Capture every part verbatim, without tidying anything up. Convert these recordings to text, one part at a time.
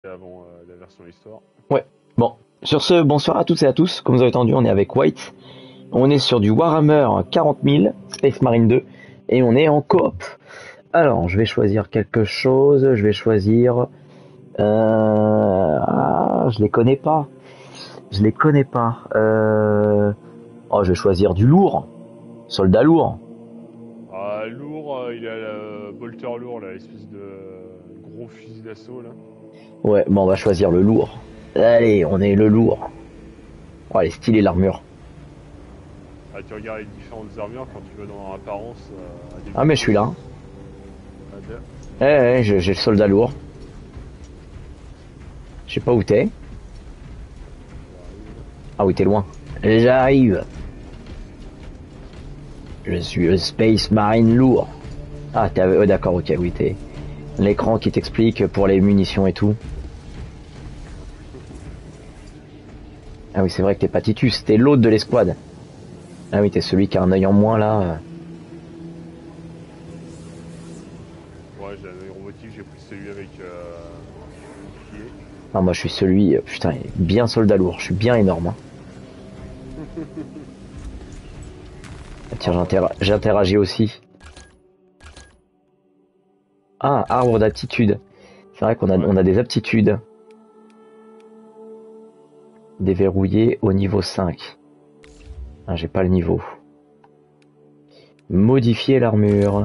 avant euh, la version histoire. Ouais. Bon. Sur ce, bonsoir à toutes et à tous. Comme vous avez entendu, on est avec White. On est sur du Warhammer quarante mille, Space Marine deux. Et on est en coop. Alors, je vais choisir quelque chose. Je vais choisir... Euh... Ah, je les connais pas. Je les connais pas. Euh... Oh, je vais choisir du lourd. Soldat lourd. Ah, lourd, euh, il a le bolter lourd, là, l'espèce de gros fusil d'assaut, là. Ouais, bon, on va choisir le lourd. Allez, on est le lourd. Oh, elle est stylée l'armure. Ah, tu regardes les différentes armures quand tu veux dans l'apparence euh, à Ah, mais je débuter. suis là. Ah, bien. Eh, eh, j'ai j'ai le soldat lourd. Je sais pas où t'es. J'arrive. Ah oui, t'es loin. J'arrive. Je suis le Space Marine lourd. Ah, t'es... Oh, d'accord, ok, oui, t'es... L'écran qui t'explique pour les munitions et tout. Ah oui, c'est vrai que t'es pas Titus, t'es l'autre de l'escouade. Ah oui, t'es celui qui a un œil en moins, là. Ouais, j'ai un œil robotique, j'ai pris celui avec euh, bouclier. Ah, moi, je suis celui... Putain, bien soldat lourd, je suis bien énorme. Hein. Ah, tiens, Arbre j'inter... d'aptitude. j'interagis aussi. Ah, arbre d'aptitude. C'est vrai qu'on a, Ouais. on a des aptitudes. Déverrouillé au niveau cinq. Ah, j'ai pas le niveau. Modifier l'armure.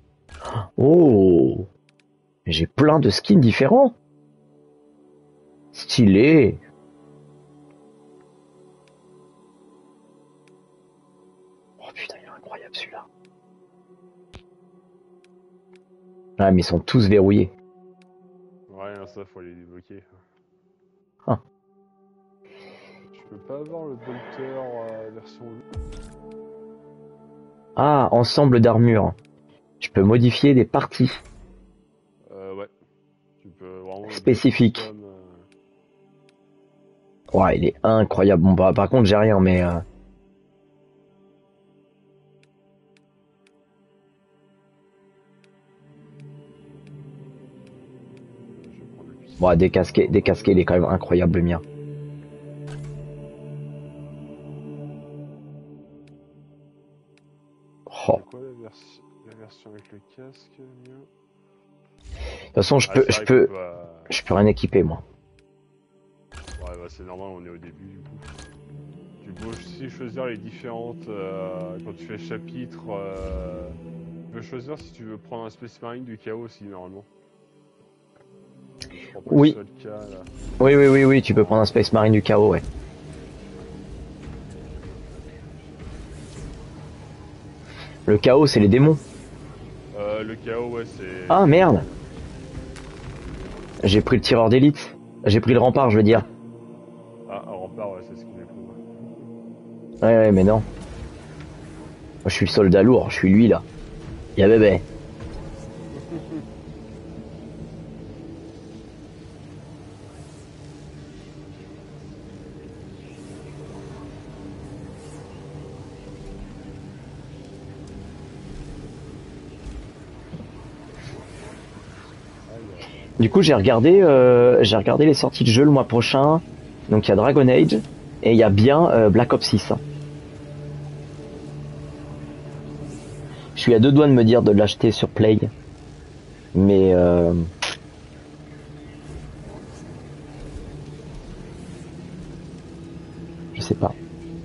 Oh, j'ai plein de skins différents. Stylé. Oh putain, il est incroyable celui-là. Ah, mais ils sont tous verrouillés. Ouais, non, ça, faut les débloquer. Ah, Je peux pas avoir le bolter euh, version lourd. ah, ensemble d'armures. Je peux modifier des parties Euh, ouais. Tu peux vraiment le build spécifiques. custom. Euh... Ouais, il est incroyable. Bon, bah, par contre, j'ai rien, mais... Euh... Je vais prendre le Bon, cuistot. décasqué, décasqué, il est quand même incroyable, le mien. Oh. C'est quoi la, version la version avec le casque, mieux? De toute façon, je Ah, peux, c'est je vrai qu'on peux, peut... Euh... je peux rien équiper, moi. Ouais, bah c'est normal, on est au début, du coup. Tu peux aussi choisir les différentes... Euh, quand tu fais chapitre... Euh... Tu peux choisir si tu veux prendre un Space Marine du chaos aussi, normalement. Je crois pas que ce Oui, soit le cas, là. oui, oui, oui, oui, tu peux prendre un Space Marine du chaos, ouais. Le chaos, c'est les démons. Euh, le chaos, ouais, c'est Ah, c'est les merde. démons. J'ai pris le tireur d'élite. J'ai pris le rempart, je veux dire. Ah, un rempart, ouais, c'est ce qu'il a pris, ouais. Ouais, ouais, mais non. Moi, je suis le soldat lourd, je suis lui, là. Y'a bébé. Aïe, aïe, aïe. Du coup, j'ai regardé, euh, j'ai regardé les sorties de jeu le mois prochain. Donc, il y a Dragon Age et il y a bien euh, Black Ops six. Je suis à deux doigts de me dire de l'acheter sur Play, mais euh, je sais pas.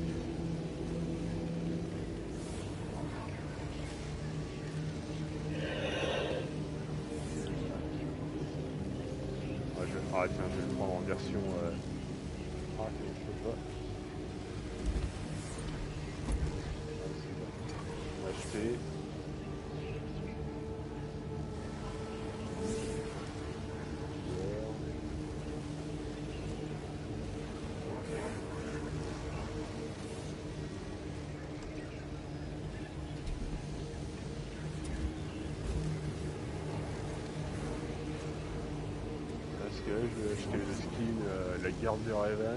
Ouais, je... Ah, tiens, je vais le prendre en version... Euh... Ah, je peux pas. Ah, c'est bon. Acheter. Joueur. Parce que là, je vais acheter le skin euh, La Garde de Raven.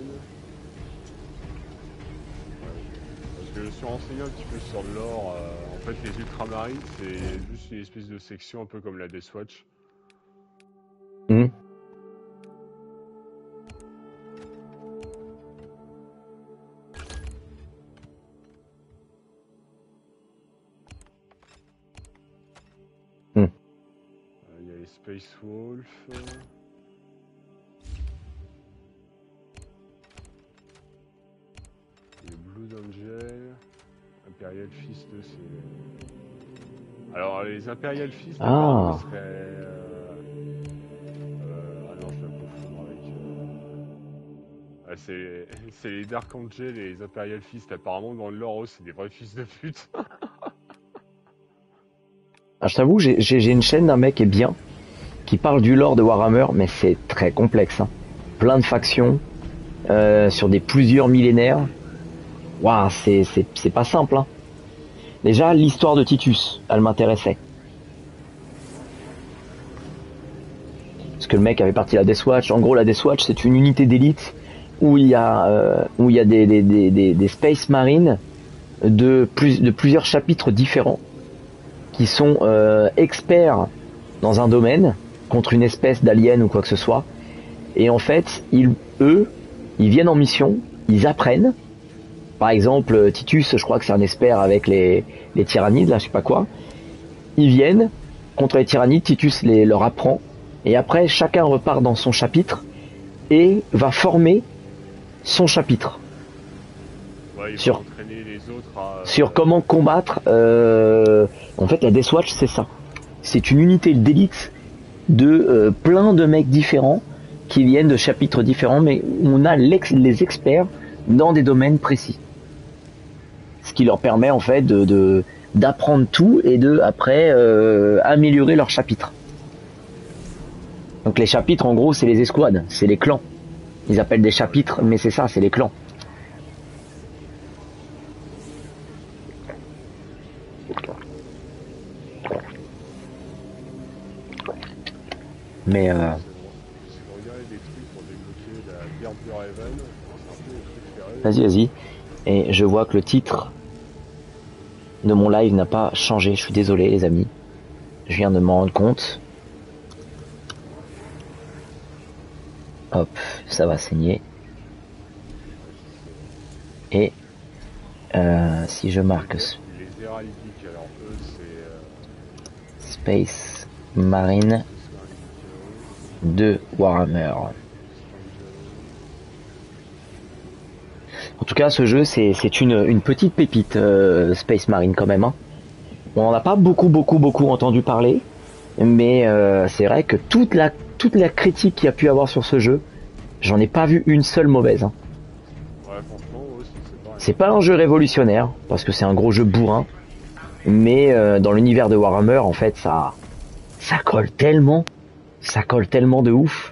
Ouais. Parce que je suis renseigné un petit peu sur le lore. Euh, en fait, les ultramarines, c'est juste une espèce de section un peu comme la Death Watch. Hmm. Space Wolf. Le Blood Angel. Imperial Fist, c'est... Alors, les Imperial Fist, Ah. apparemment, seraient... Euh... Euh... Ah non, je vais me confondre avec... Euh... Ah, c'est... c'est les Dark Angel et les Imperial Fist. Apparemment, dans le lore, c'est des vrais fils de pute. Ah, je t'avoue, j'ai j'ai une chaîne d'un mec qui est bien, qui parle du lore de Warhammer, mais c'est très complexe. Hein. Plein de factions, euh, sur des plusieurs millénaires. Waouh, c'est c'est c'est pas simple. Hein. Déjà, l'histoire de Titus, elle m'intéressait. Parce que le mec avait parti la Death Watch. En gros, la Death Watch, c'est une unité d'élite où il y a euh, où il y a des des, des des des Space Marines de plus de plusieurs chapitres différents, qui sont euh, experts dans un domaine contre une espèce d'alien ou quoi que ce soit. Et en fait, ils, eux, ils viennent en mission, ils apprennent. Par exemple, Titus, je crois que c'est un expert avec les, les tyrannides, là, je sais pas quoi. Ils viennent contre les tyrannides, Titus les, leur apprend. Et après, chacun repart dans son chapitre et va former son chapitre. Ouais, il sur, faut entraîner les autres à... sur comment combattre. Euh, en fait, la Death Watch, c'est ça. C'est une unité d'élite de euh, plein de mecs différents qui viennent de chapitres différents, mais on a l'ex, les experts dans des domaines précis. Ce qui leur permet en fait de, de d'apprendre tout et de après euh, améliorer leur chapitre. Donc les chapitres, en gros, c'est les escouades, c'est les clans. Ils appellent des chapitres, mais c'est ça, c'est les clans. Mais euh... vas-y, vas-y. Et je vois que le titre de mon live n'a pas changé. Je suis désolé, les amis. Je viens de m'en rendre compte. Hop, ça va saigner. Et euh, si je marque Space Marine de Warhammer. En tout cas, ce jeu, c'est c'est une, une petite pépite, euh, Space Marine quand même. Hein. On n'en a pas beaucoup, beaucoup, beaucoup entendu parler, mais euh, c'est vrai que toute la toute la critique qu'il y a pu avoir sur ce jeu, j'en ai pas vu une seule mauvaise. Hein. Ouais, franchement, ouais, c'est pas, c'est pas un jeu révolutionnaire, parce que c'est un gros jeu bourrin, mais euh, dans l'univers de Warhammer, en fait, ça ça colle tellement, ça colle tellement de ouf.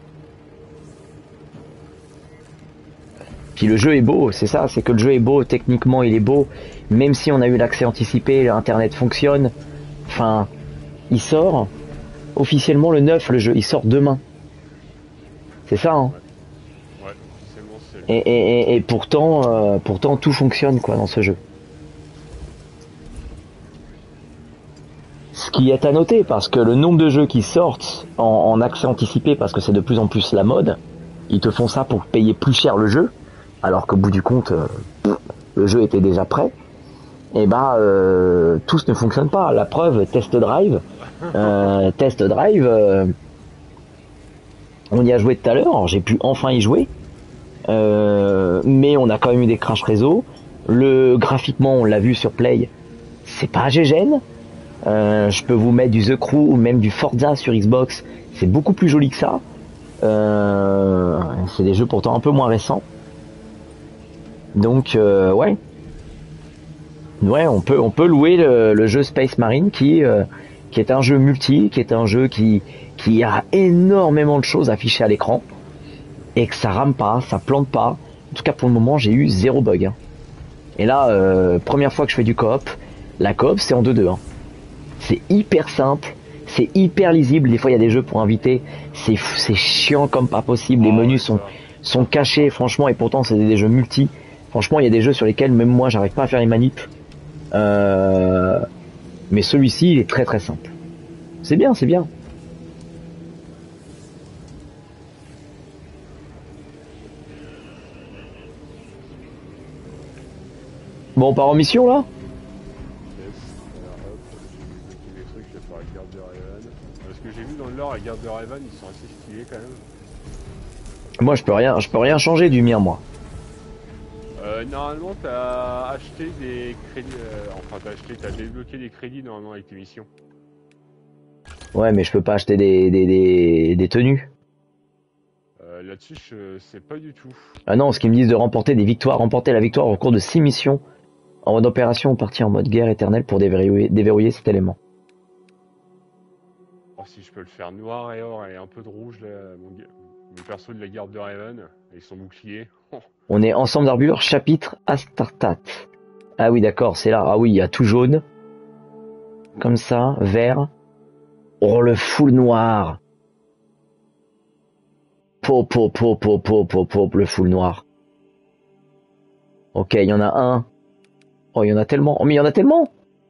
Puis le jeu est beau, c'est ça, c'est que le jeu est beau, techniquement il est beau, même si on a eu l'accès anticipé, internet fonctionne, enfin, il sort, officiellement le neuf, le jeu, il sort demain. C'est ça, hein. Ouais, officiellement c'est... Et, et, et, et pourtant, euh, pourtant tout fonctionne, quoi, dans ce jeu. Ce qui est à noter, parce que le nombre de jeux qui sortent en, en accès anticipé, parce que c'est de plus en plus la mode, ils te font ça pour payer plus cher le jeu, alors qu'au bout du compte, euh, le jeu était déjà prêt, et bah euh, tous ne fonctionnent pas. La preuve, Test Drive, euh, Test Drive, euh, on y a joué tout à l'heure, j'ai pu enfin y jouer, euh, mais on a quand même eu des crash réseau. Le graphiquement, on l'a vu sur Play, c'est pas gégène. Euh, je peux vous mettre du The Crew ou même du Forza sur Xbox, c'est beaucoup plus joli que ça. Euh, c'est des jeux pourtant un peu moins récents. Donc euh, ouais, ouais, on peut on peut louer le, le jeu Space Marine qui euh, qui est un jeu multi, qui est un jeu qui qui a énormément de choses affichées à l'écran et que ça rame pas, ça plante pas. En tout cas pour le moment, j'ai eu zéro bug. Hein. Et là, euh, première fois que je fais du coop, la coop c'est en deux deux. Hein. C'est hyper simple, c'est hyper lisible. Des fois il y a des jeux pour inviter, c'est c'est chiant comme pas possible. Les oh, menus ouais, sont sont cachés, franchement, et pourtant c'est des, des jeux multi. Franchement, il y a des jeux sur lesquels même moi j'arrive pas à faire les manips. Euh... Mais celui-ci, il est très très simple. C'est bien, c'est bien. Bon, on part en mission là ? Yes, alors hop, j'ai des trucs, il va falloir garder Ryan. Ce que j'ai vu dans le Traveler, la garde de Raven, ils sont assez stylés quand même. Moi, je peux rien, je peux rien changer du mien, moi. Euh, normalement, t'as acheté des crédits, euh, enfin t'as acheté, t'as débloqué des crédits normalement avec tes missions. Ouais, mais je peux pas acheter des, des, des, des tenues. Euh, Là-dessus, je sais pas du tout. Ah non, ce qu'ils me disent de remporter des victoires, remporter la victoire au cours de six missions en mode opération ou partie en mode guerre éternelle pour déverrouiller, déverrouiller cet élément. Oh, si je peux le faire noir et or et un peu de rouge, là, mon, ga- mon perso de la garde de Raven, avec son bouclier. On est ensemble d'armure, chapitre Astartat. Ah oui, d'accord, c'est là. Ah oui, il y a tout jaune. Comme ça, vert. Oh, le full noir. Pop, pop, pop, pop, pop, pop, pop, le full noir. Ok, il y en a un. Oh, il y en a tellement. Oh, mais il y en a tellement.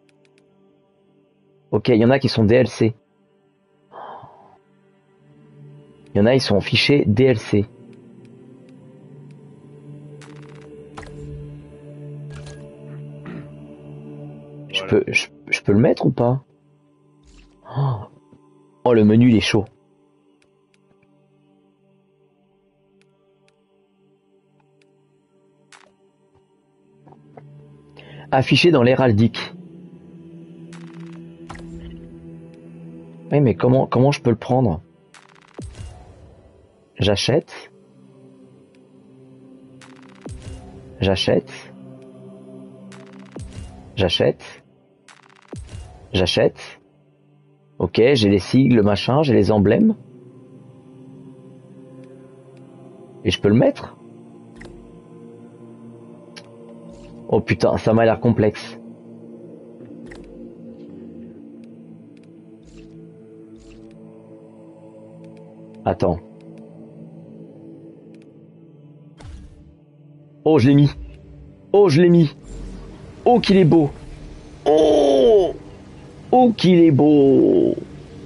Ok, il y en a qui sont D L C. Il y en a, ils sont fichés D L C. Je Voilà. peux, je, je peux le mettre ou pas? Oh, oh, le menu, il est chaud. Affiché dans l'héraldique. Oui, mais comment, comment je peux le prendre? J'achète. J'achète. J'achète. J'achète. Ok, j'ai les sigles, machin, j'ai les emblèmes. Et je peux le mettre? Oh putain, ça m'a l'air complexe. Attends. Oh, je l'ai mis. Oh, je l'ai mis. Oh, qu'il est beau. Oh, oh, qu'il est beau.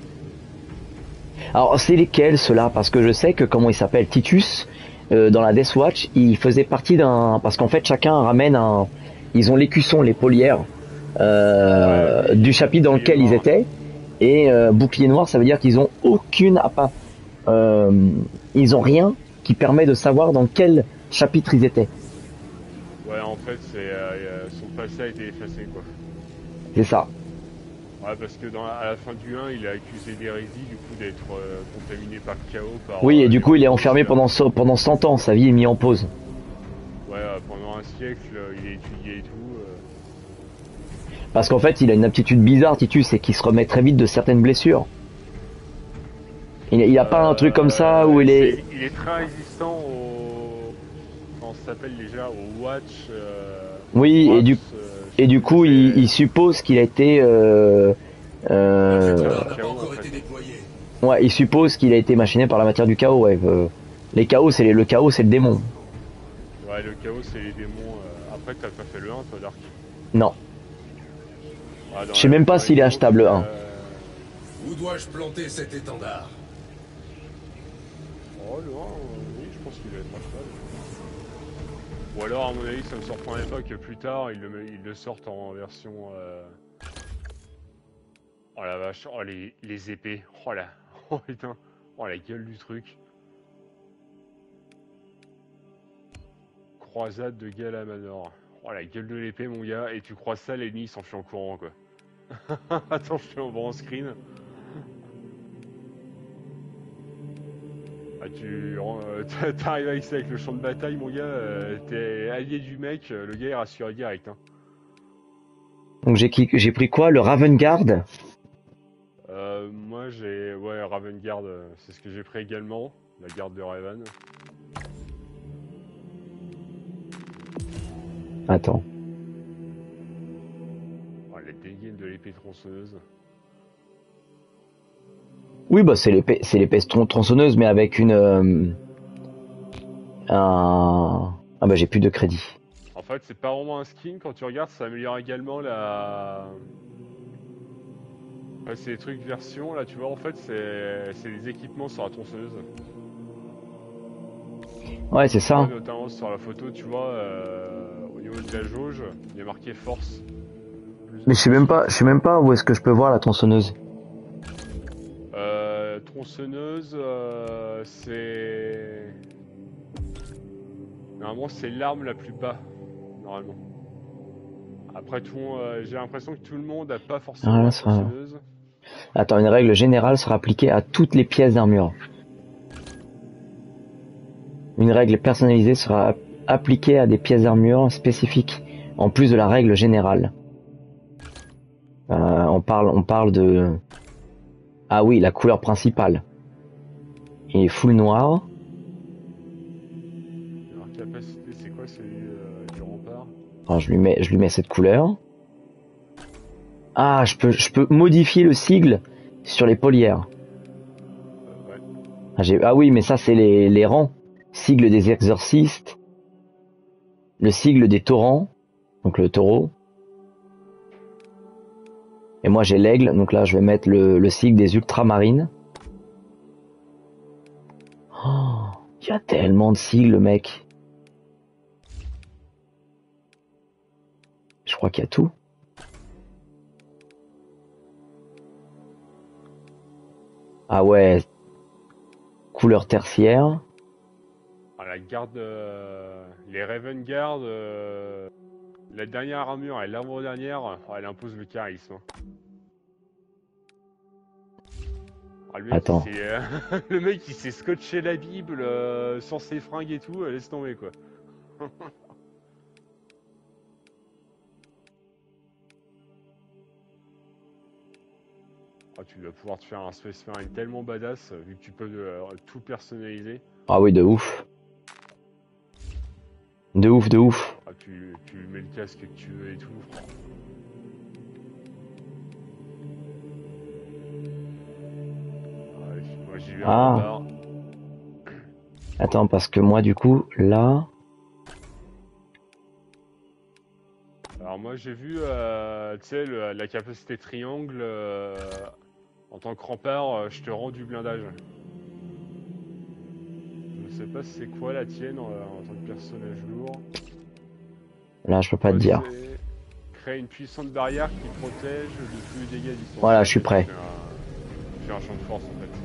Alors, c'est lesquels ceux-là? Parce que je sais que, comment il s'appelle, Titus, euh, dans la Death Watch, il faisait partie d'un... Parce qu'en fait, chacun ramène un... Ils ont l'écusson, les polières, euh, Ouais, du chapitre dans bouclier lequel ils noir. étaient. Et euh, bouclier noir, ça veut dire qu'ils ont aucune... à part- euh, ils ont rien qui permet de savoir dans quel chapitre ils étaient. Ouais, en fait, c'est euh, son passé a été effacé, quoi. C'est ça. Ouais, parce que dans, à la fin du un, il a accusé d'hérésie, du coup, d'être euh, contaminé par le chaos, par Oui, et euh, du les coup, il est Rangers, enfermé là. pendant, so- pendant cent ans. Sa vie est mise en pause. Ouais, euh, pendant un siècle, euh, il est étudié et tout. euh. Parce qu'en fait, il a une aptitude bizarre, Titus, c'est qu'il se remet très vite de certaines blessures. Il, il a pas un truc comme ça où Euh, il est... c'est- il est très résistant au... Comment ça s'appelle déjà? Au Watch... Euh... Oui, et Waps, du, euh, je et sais du plus, coup, il, c'est... il suppose qu'il a été... Euh, La euh, Fédéral n'a pas Chaos, en encore fait. été déployée. ouais, il suppose qu'il a été machiné par la matière du chaos, ouais. euh, les chaos, c'est les- le chaos, c'est le démon. Ouais, le chaos, c'est les démons. euh. Après, t'as pas fait le un, toi, Dark. Non. Ah, dans Je sais la- même dans pas les s'il est démons, achetable t'as- un. Où dois-je planter cet étendard? Oh, le un, euh, oui, je pense qu'il va être achetable. Ou alors, à mon avis, ça me surprendrait pas que plus tard, ils le, ils le sortent en version... Euh... Oh la vache, oh les, les épées, oh la... Oh putain, oh la gueule du truc. Croisade de Galamanor. Oh la gueule de l'épée mon gars, et tu croises ça, l'ennemi il s'enfuit en courant quoi. Attends, je fais en grand screen. Ah tu euh, t'arrives avec ça avec le champ de bataille mon gars, euh, t'es allié du mec, euh, le gars est rassuré direct hein. Donc j'ai qui- j'ai pris quoi? Le Ravengard? Euh, moi j'ai... Ouais, Ravengard, euh, c'est ce que j'ai pris également, la garde de Raven. Attends. Oh la dégaine de l'épée tronçonneuse. Oui, bah c'est l'épée, c'est l'épée tron- tronçonneuse, mais avec une... euh, un... Ah bah j'ai plus de crédit. En fait, c'est pas vraiment un skin, quand tu regardes, ça améliore également la... Ouais, c'est des trucs version, là, tu vois, en fait, c'est c'est des équipements sur la tronçonneuse. Ouais, c'est Tu vois, ça. notamment sur la photo, tu vois, euh, au niveau de la jauge, il y a marqué force. Plus Mais de je sais même pas, je force. sais même pas où est-ce que je peux voir la tronçonneuse. Euh, tronçonneuse, euh, c'est... Normalement, c'est l'arme la plus bas, normalement. Après tout, euh, j'ai l'impression que tout le monde a pas forcément Ah, la ça... tronçonneuse. Attends, une règle générale sera appliquée à toutes les pièces d'armure. Une règle personnalisée sera appliquée à des pièces d'armure spécifiques, en plus de la règle générale. Euh, on parle, on parle de... Ah oui, la couleur principale. Il est full noir. Alors, capacité, c'est quoi celui euh, du rempart? Alors, je lui mets, je lui mets cette couleur. Ah, je peux, je peux modifier le sigle sur les polières. euh, Ouais. Ah, j'ai- ah oui, mais ça c'est les, les rangs. Sigle des exorcistes. Le sigle des torrents. Donc le taureau. Et moi j'ai l'aigle. Donc là je vais mettre le, le sigle des ultramarines. Oh, il y a tellement de sigles, mec. Je crois qu'il y a tout. Ah ouais. Couleur tertiaire. Ah, la garde... euh, Les Raven Guard... euh, La dernière armure et l'avant-dernière, oh, elle impose le charisme. hein. Ah, le mec, Attends. il s'est, euh, le mec il s'est scotché la Bible euh, sur ses fringues et tout, euh, laisse tomber quoi. Ah, tu vas pouvoir te faire un Space Marine tellement badass, euh, vu que tu peux euh, tout personnaliser. Ah oui, de ouf. De ouf, de ouf. Ah, tu, tu lui mets le casque que tu veux et tout. Ah, ouais, moi j'y vais Ah. en bas. Attends, parce que moi du coup, là... Alors moi j'ai vu, euh, tu sais, le- la capacité triangle, euh, en tant que rempart, euh, je te rends du blindage. Je sais pas c'est quoi la tienne en, en tant que personnage lourd. Là, je peux pas te Moi, dire. c'est créer une puissante barrière qui protège de tous les dégâts à distance. Voilà, je suis prêt. Je fais un, je fais un champ de force en fait.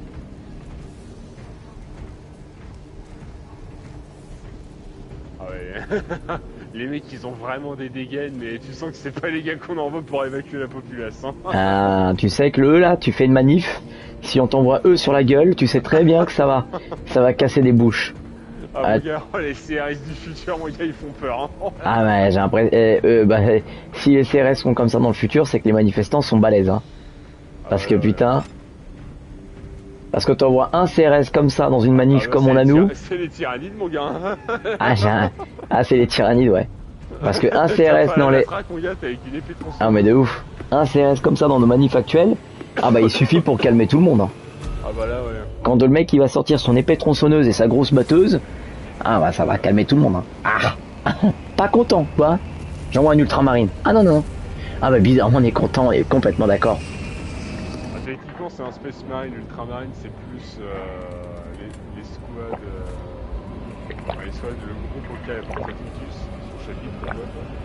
Ah ouais. Les mecs ils ont vraiment des dégâts, mais tu sens que c'est pas les gars qu'on envoie pour évacuer la population. Ah, tu sais que le E là, tu fais une manif. Si on t'envoie eux sur la gueule, tu sais très bien que ça va, ça va casser des bouches. Ah Ah. mon gars, oh, les C R S du futur, mon gars, ils font peur. Hein. Ah mais j'ai l'impression, eh, euh, bah, eh, si les C R S sont comme ça dans le futur, c'est que les manifestants sont balèzes, hein. Parce Ah que ouais, ouais. putain, parce que t'envoies un C R S comme ça dans une manif Ah bah, comme c'est on a les nous. tyra- C'est les tyrannides, mon gars. Ah, j'ai un- ah c'est les tyrannides, ouais. Parce que un C R S T'as pas dans la les, traque, mon gars, t'es avec une épée de tronçonneuse. ah mais de ouf, un C R S comme ça dans nos manifs actuels, ah bah il suffit pour calmer tout le monde. Hein. Ah bah là, ouais. Quand le mec il va sortir son épée tronçonneuse et sa grosse batteuse, ah bah ça va calmer tout le monde. Hein. Ah, pas content, quoi. J'envoie une ultramarine. Ah non non. Ah bah bizarrement on est content et complètement d'accord. Ah, techniquement, c'est un Space Marine, Ultramarine, c'est plus euh, les, les squads. Euh, enfin, les squads, le groupe auquel apporte Titus, son chapitre, quoi.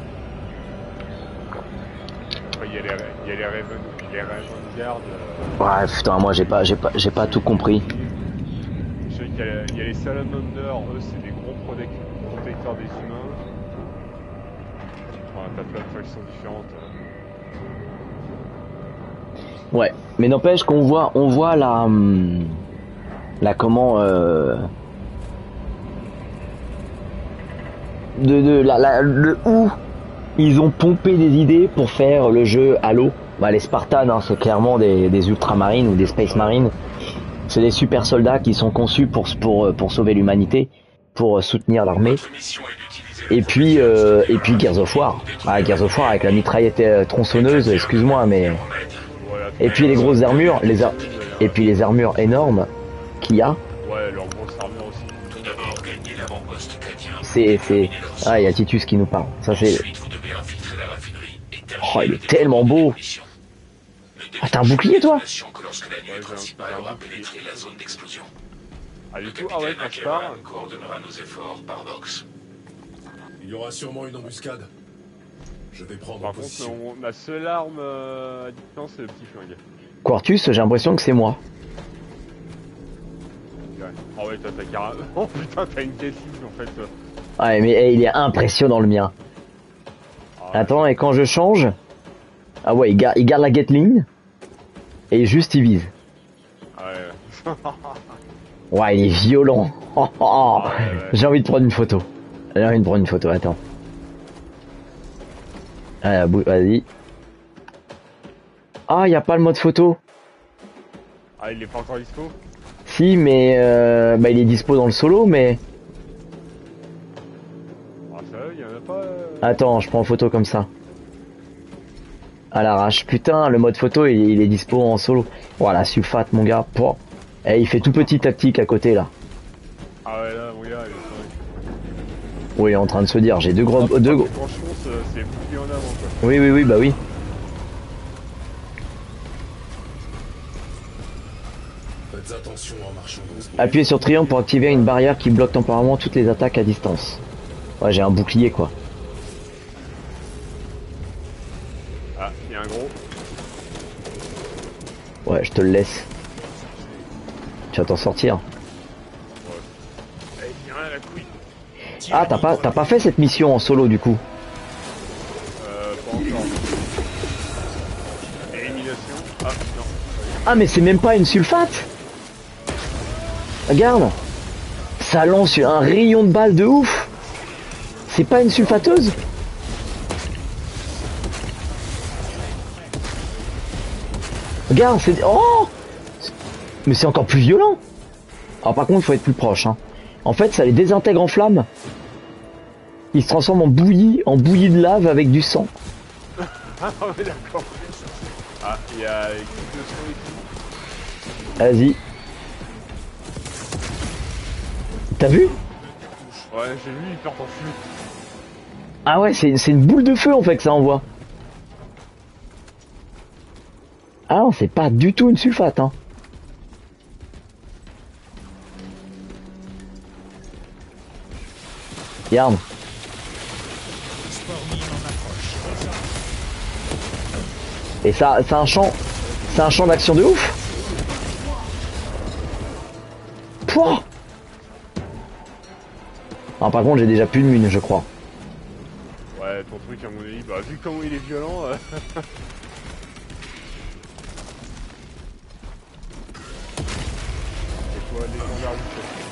Après, il y a les, il y a les Raven, les Raven Guard. Euh, Ouais putain moi j'ai pas j'ai pas j'ai pas tout compris. Je sais qu'il y, a- il y a les Salamanders, eux, c'est des gros protec- protecteurs des humains. Enfin, t'as plein de factions différentes. euh. Ouais. Mais n'empêche qu'on voit on voit la hum, la comment euh, de de la, la le où ils ont pompé des idées pour faire le jeu Halo. Bah les Spartans hein, c'est clairement des, des ultramarines ou des space marines. C'est des super soldats qui sont conçus pour pour pour sauver l'humanité, pour soutenir l'armée. Et puis euh, et puis Gears of War. Ah Gears of War avec la mitraillette euh, tronçonneuse, excuse-moi mais Voilà, et puis les grosses armures, les ar- et puis les armures énormes qu'il y a. Ouais, leur grosse armure aussi. C'est c'est ah il y a Titus qui nous parle. Ça c'est oh il est tellement beau. Ah t'as un bouclier toi? Ouais, j'ai un, j'ai un bouclier. Ah, du coup, ah ouais, quand je pars. Il y aura sûrement une embuscade. Je vais prendre Par contre, position. on- ma seule arme euh, à distance, c'est le petit flingue. Quartus, j'ai l'impression que c'est moi. ouais. Oh ouais, toi t'as carrément... Oh putain, t'as une Gatling en fait. Ouais, mais hey, il est impressionnant le mien. Ah, Attends, et quand je change... Ah ouais, il garde, il garde la Gatling. Et juste il vise. ouais. Ouais, il est violent. Oh, oh. Ah, ouais, ouais. J'ai envie de prendre une photo. J'ai envie de prendre une photo, attends. Allez, bou- vas-y. Ah, il n'y a pas le mode photo. Ah, il est pas encore dispo? Si, mais euh, bah, il est dispo dans le solo, mais... Ah, ça va, il y en a pas... euh, Attends, je prends en photo comme ça. À l'arrache. Putain, le mode photo, il, il est dispo en solo. Voilà, sulfate, mon gars. Pouah. Et il fait tout petit tactique à côté, là. Ah ouais, là, mon gars, il est Oui, il est en train de se dire, j'ai deux gros... ah, Deux... mais gros- quand je fonce, euh, c'est bouclé en avant, quoi. Oui, oui, oui, bah oui. Faites attention en marchant dans ce Appuyez sur triangle pour activer une barrière qui bloque temporairement toutes les attaques à distance. Ouais, j'ai un bouclier, quoi. Ah, il y a un gros. Ouais, je te le laisse. Tu vas t'en sortir. Eh, il y a rien à la couille. Ah, t'as pas, t'as pas fait cette mission en solo, du coup. Euh, pas encore. Élimination. Ah, non. Ah, mais c'est même pas une sulfate. Regarde. Ça lance un rayon de balles de ouf. C'est pas une sulfateuse. Regarde, c'est... Oh. Mais c'est encore plus violent. Alors par contre, il faut être plus proche. Hein. En fait, ça les désintègre en flammes. Ils se transforment en bouillie, en bouillie de lave avec du sang. Ah, ouais, d'accord. Ah, il y a équipe de son ici. Vas-y. T'as vu? Ouais, j'ai vu, il perd en flux. Ah ouais, c'est c'est une boule de feu en fait que ça envoie. Ah non, c'est pas du tout une sulfate. Hein. Regarde. Et ça, c'est un champ, c'est un champ d'action de ouf. Pouah. Ah, par contre, j'ai déjà plus de mine, je crois. Ouais, ton truc, à mon avis, bah, vu comment il est violent. Euh... C'est quoi, légendaire ou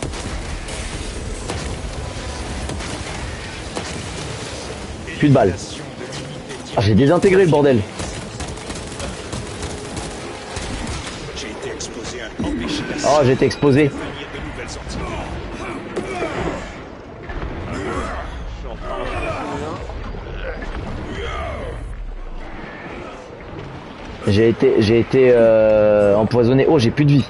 Plus de balles. Ah, j'ai désintégré le bordel. J'ai été exposé à empêcher la Oh, j'ai été exposé. de nouvelles sorties. Je suis en train de faire J'ai été, j'ai été euh, empoisonné. Oh, j'ai plus de vie.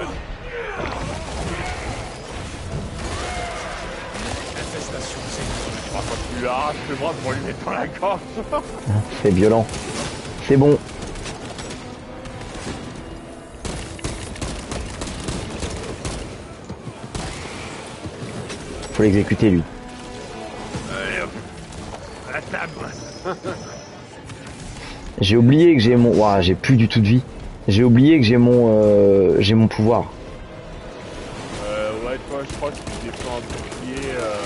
Quand tu lui arraches le bras pour lui mettre dans la gorge. C'est violent. C'est bon. Faut l'exécuter lui. Allez hop. À la table. J'ai oublié que j'ai mon... Ouah, j'ai plus du tout de vie. J'ai oublié que j'ai mon... Euh, j'ai mon pouvoir. Euh, ouais, toi, je crois que tu déploies un bouclier. Euh...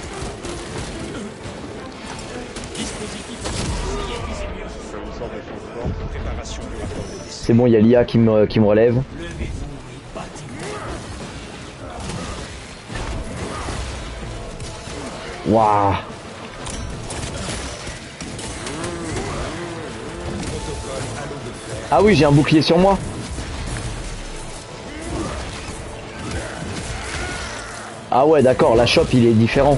Comme une sorte de champ de Préparation de la porte. C'est bon, il y a l'I A qui me, qui me relève. Waouh. Ah oui, j'ai un bouclier sur moi. Ah ouais, d'accord, la chope, il est différent.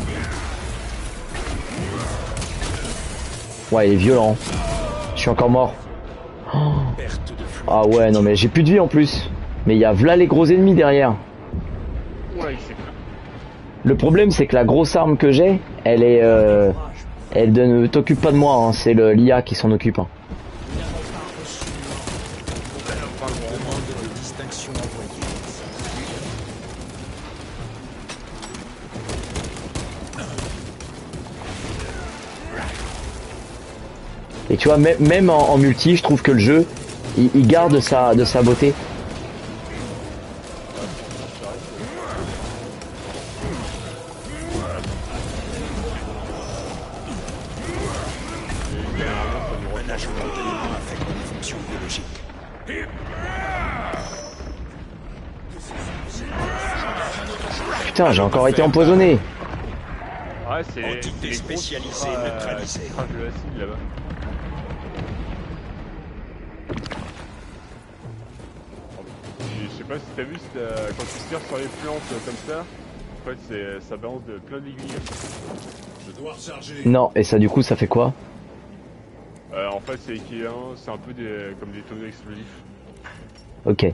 Ouais, il est violent. Je suis encore mort. Oh. Ah ouais, non mais j'ai plus de vie en plus. Mais il y a v'là les gros ennemis derrière. Ouais, il s'est fait. Le problème, c'est que la grosse arme que j'ai, elle est... Euh, elle ne t'occupe pas de moi, hein, c'est le l'I A qui s'en occupe. Hein. Et tu vois, même, même en, en multi, je trouve que le jeu, il, il garde sa, de sa beauté. putain, j'ai encore été empoisonné. Ouais, c'est Entité c'est les gros spécialisée qui cra- neutralisée. qui crachent de l'acide là-bas. Je sais pas si t'as vu, c'est, euh, quand tu tires sur les plantes euh, comme ça, en fait c'est, ça balance de plein d'aiguilles. Je dois recharger. Non, et ça du coup ça fait quoi? Euh, en fait c'est équivalent, c'est un peu des, comme des tonneaux explosifs. Ok.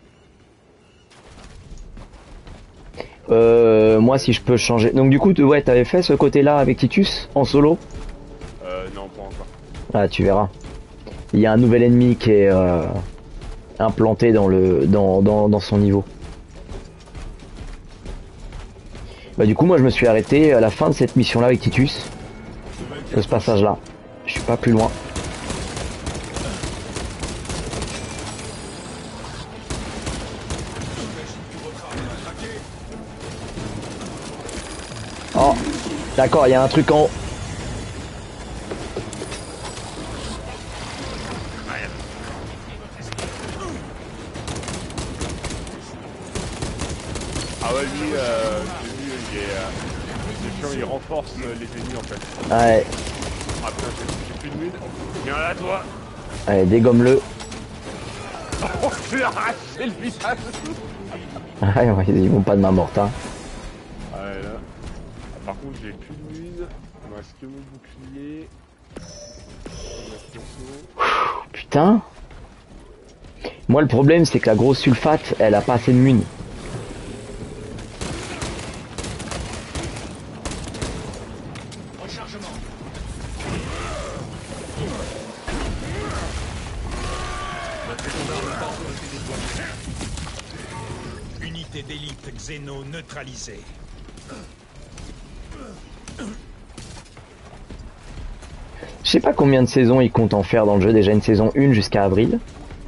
Euh, moi si je peux changer... Donc du coup, t- ouais, t'avais fait ce côté-là avec Titus, en solo? Euh, non, pas encore. Ah, tu verras. Il y a un nouvel ennemi qui est euh, implanté dans, le, dans, dans, dans son niveau. Bah du coup, moi je me suis arrêté à la fin de cette mission-là avec Titus, de ce passage-là. Je suis pas plus loin. Oh, d'accord, il y a un truc en haut. Ah ouais, lui, euh, j'ai vu, il est, euh, c'est chiant, il renforce euh, les ennemis en fait. Ouais, Ah putain, j'ai j'ai plus de mine. Viens là, toi. allez, dégomme-le. Oh, je lui ai arraché le visage. Ouais, ouais, ils vont pas de main morte, hein. Ouais, là. Ah, par contre, j'ai plus de mine. Il me reste que mon bouclier. Putain. Moi, le problème, c'est que la grosse sulfate, elle a pas assez de mun. Rechargement. Unité d'élite Xeno neutralisée. Je sais pas combien de saisons ils comptent en faire dans le jeu, déjà une saison un jusqu'à avril.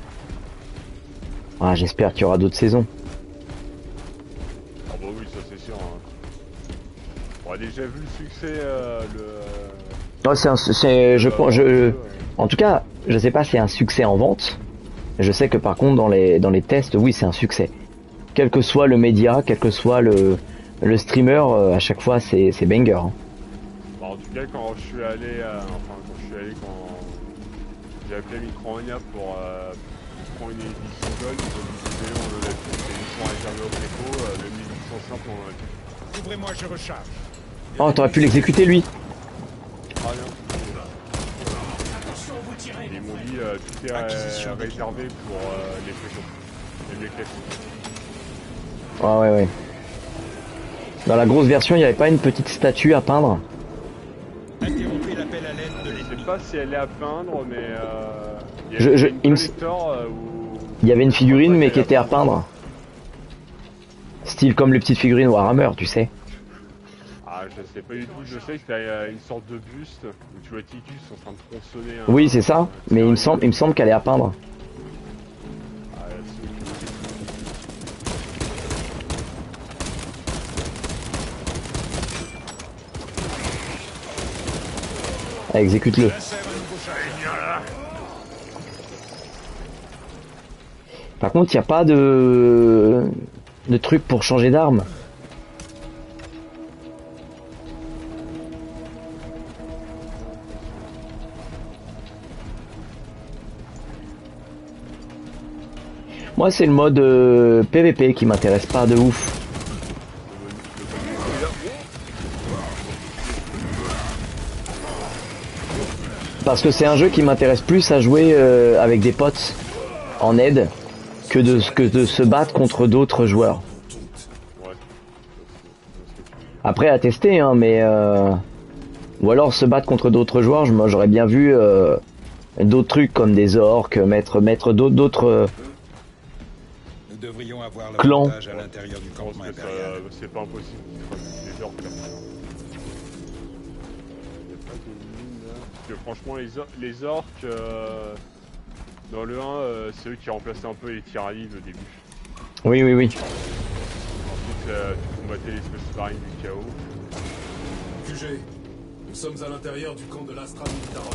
Ah, j'espère qu'il y aura d'autres saisons. Ah bah oui, ça c'est sûr. Hein. On a déjà vu le succès, euh, le... Non, c'est un, c'est, je euh, pense, je, euh, en tout cas, je sais pas si c'est un succès en vente. Je sais que par contre, dans les, dans les tests, oui, c'est un succès. Quel que soit le média, quel que soit le, le streamer, euh, à chaque fois, c'est, c'est banger. Hein. Bah, en tout cas, quand je suis allé, euh, enfin, quand je suis allé, quand j'ai appelé Micromania pour, euh, pour prendre une édition gold, ils ont dit que on le laisse, c'est édition réservée au préco, euh, même l'édition simple, on en a fait. Ouvrez-moi, je recharge. Oh, t'aurais pu l'exécuter lui. Ah non. Ils m'ont dit euh, tout est euh, réservé pour euh, les précaux, les mieux classiques. Ah ouais, ouais. Dans la grosse version, il n'y avait pas une petite statue à peindre. Interrompez l'appel à l'aide de Je l'ennemi. sais pas si elle est à peindre, mais euh, il y Je- a je- une il me- collector euh, où... Il y avait une figurine, je mais pense qui pas était à qu'elle peindre. Style comme les petites figurines Warhammer, tu sais. Ah, je sais pas du tout, je sais que t'as euh, une sorte de buste où tu vois Titus en train de tronçonner un... Oui, c'est ça. un Mais il me tyranide. semble, il me semble qu'elle est à peindre. Ah, là-dessus. Ah, exécute-le. Insère un nouveau chargeur. Par contre, il n'y a pas de... de truc pour changer d'arme. Moi, c'est le mode euh, P V P qui m'intéresse pas de ouf. Parce que c'est un jeu qui m'intéresse plus à jouer euh, avec des potes en aide que de, que de se battre contre d'autres joueurs. Ouais. Après à tester, hein, mais euh, ou alors se battre contre d'autres joueurs. je- Moi, j'aurais bien vu euh, d'autres trucs comme des orques, mettre mettre d'autres d'autres. euh, Nous devrions avoir Clan. l'avantage à l'intérieur du Je pense campement que ça- impérial. c'est pas impossible qu'ils rajoutent des orques là. Y a pas de mine, là. Parce que franchement, les, or- les orques, euh, dans le un, euh, c'est eux qui remplaçaient un peu les tyrannides au début. Oui, oui, oui. Ensuite, euh, tu combattais les Space Marines du chaos. Q G, nous sommes à l'intérieur du camp de l'Astra Militarum.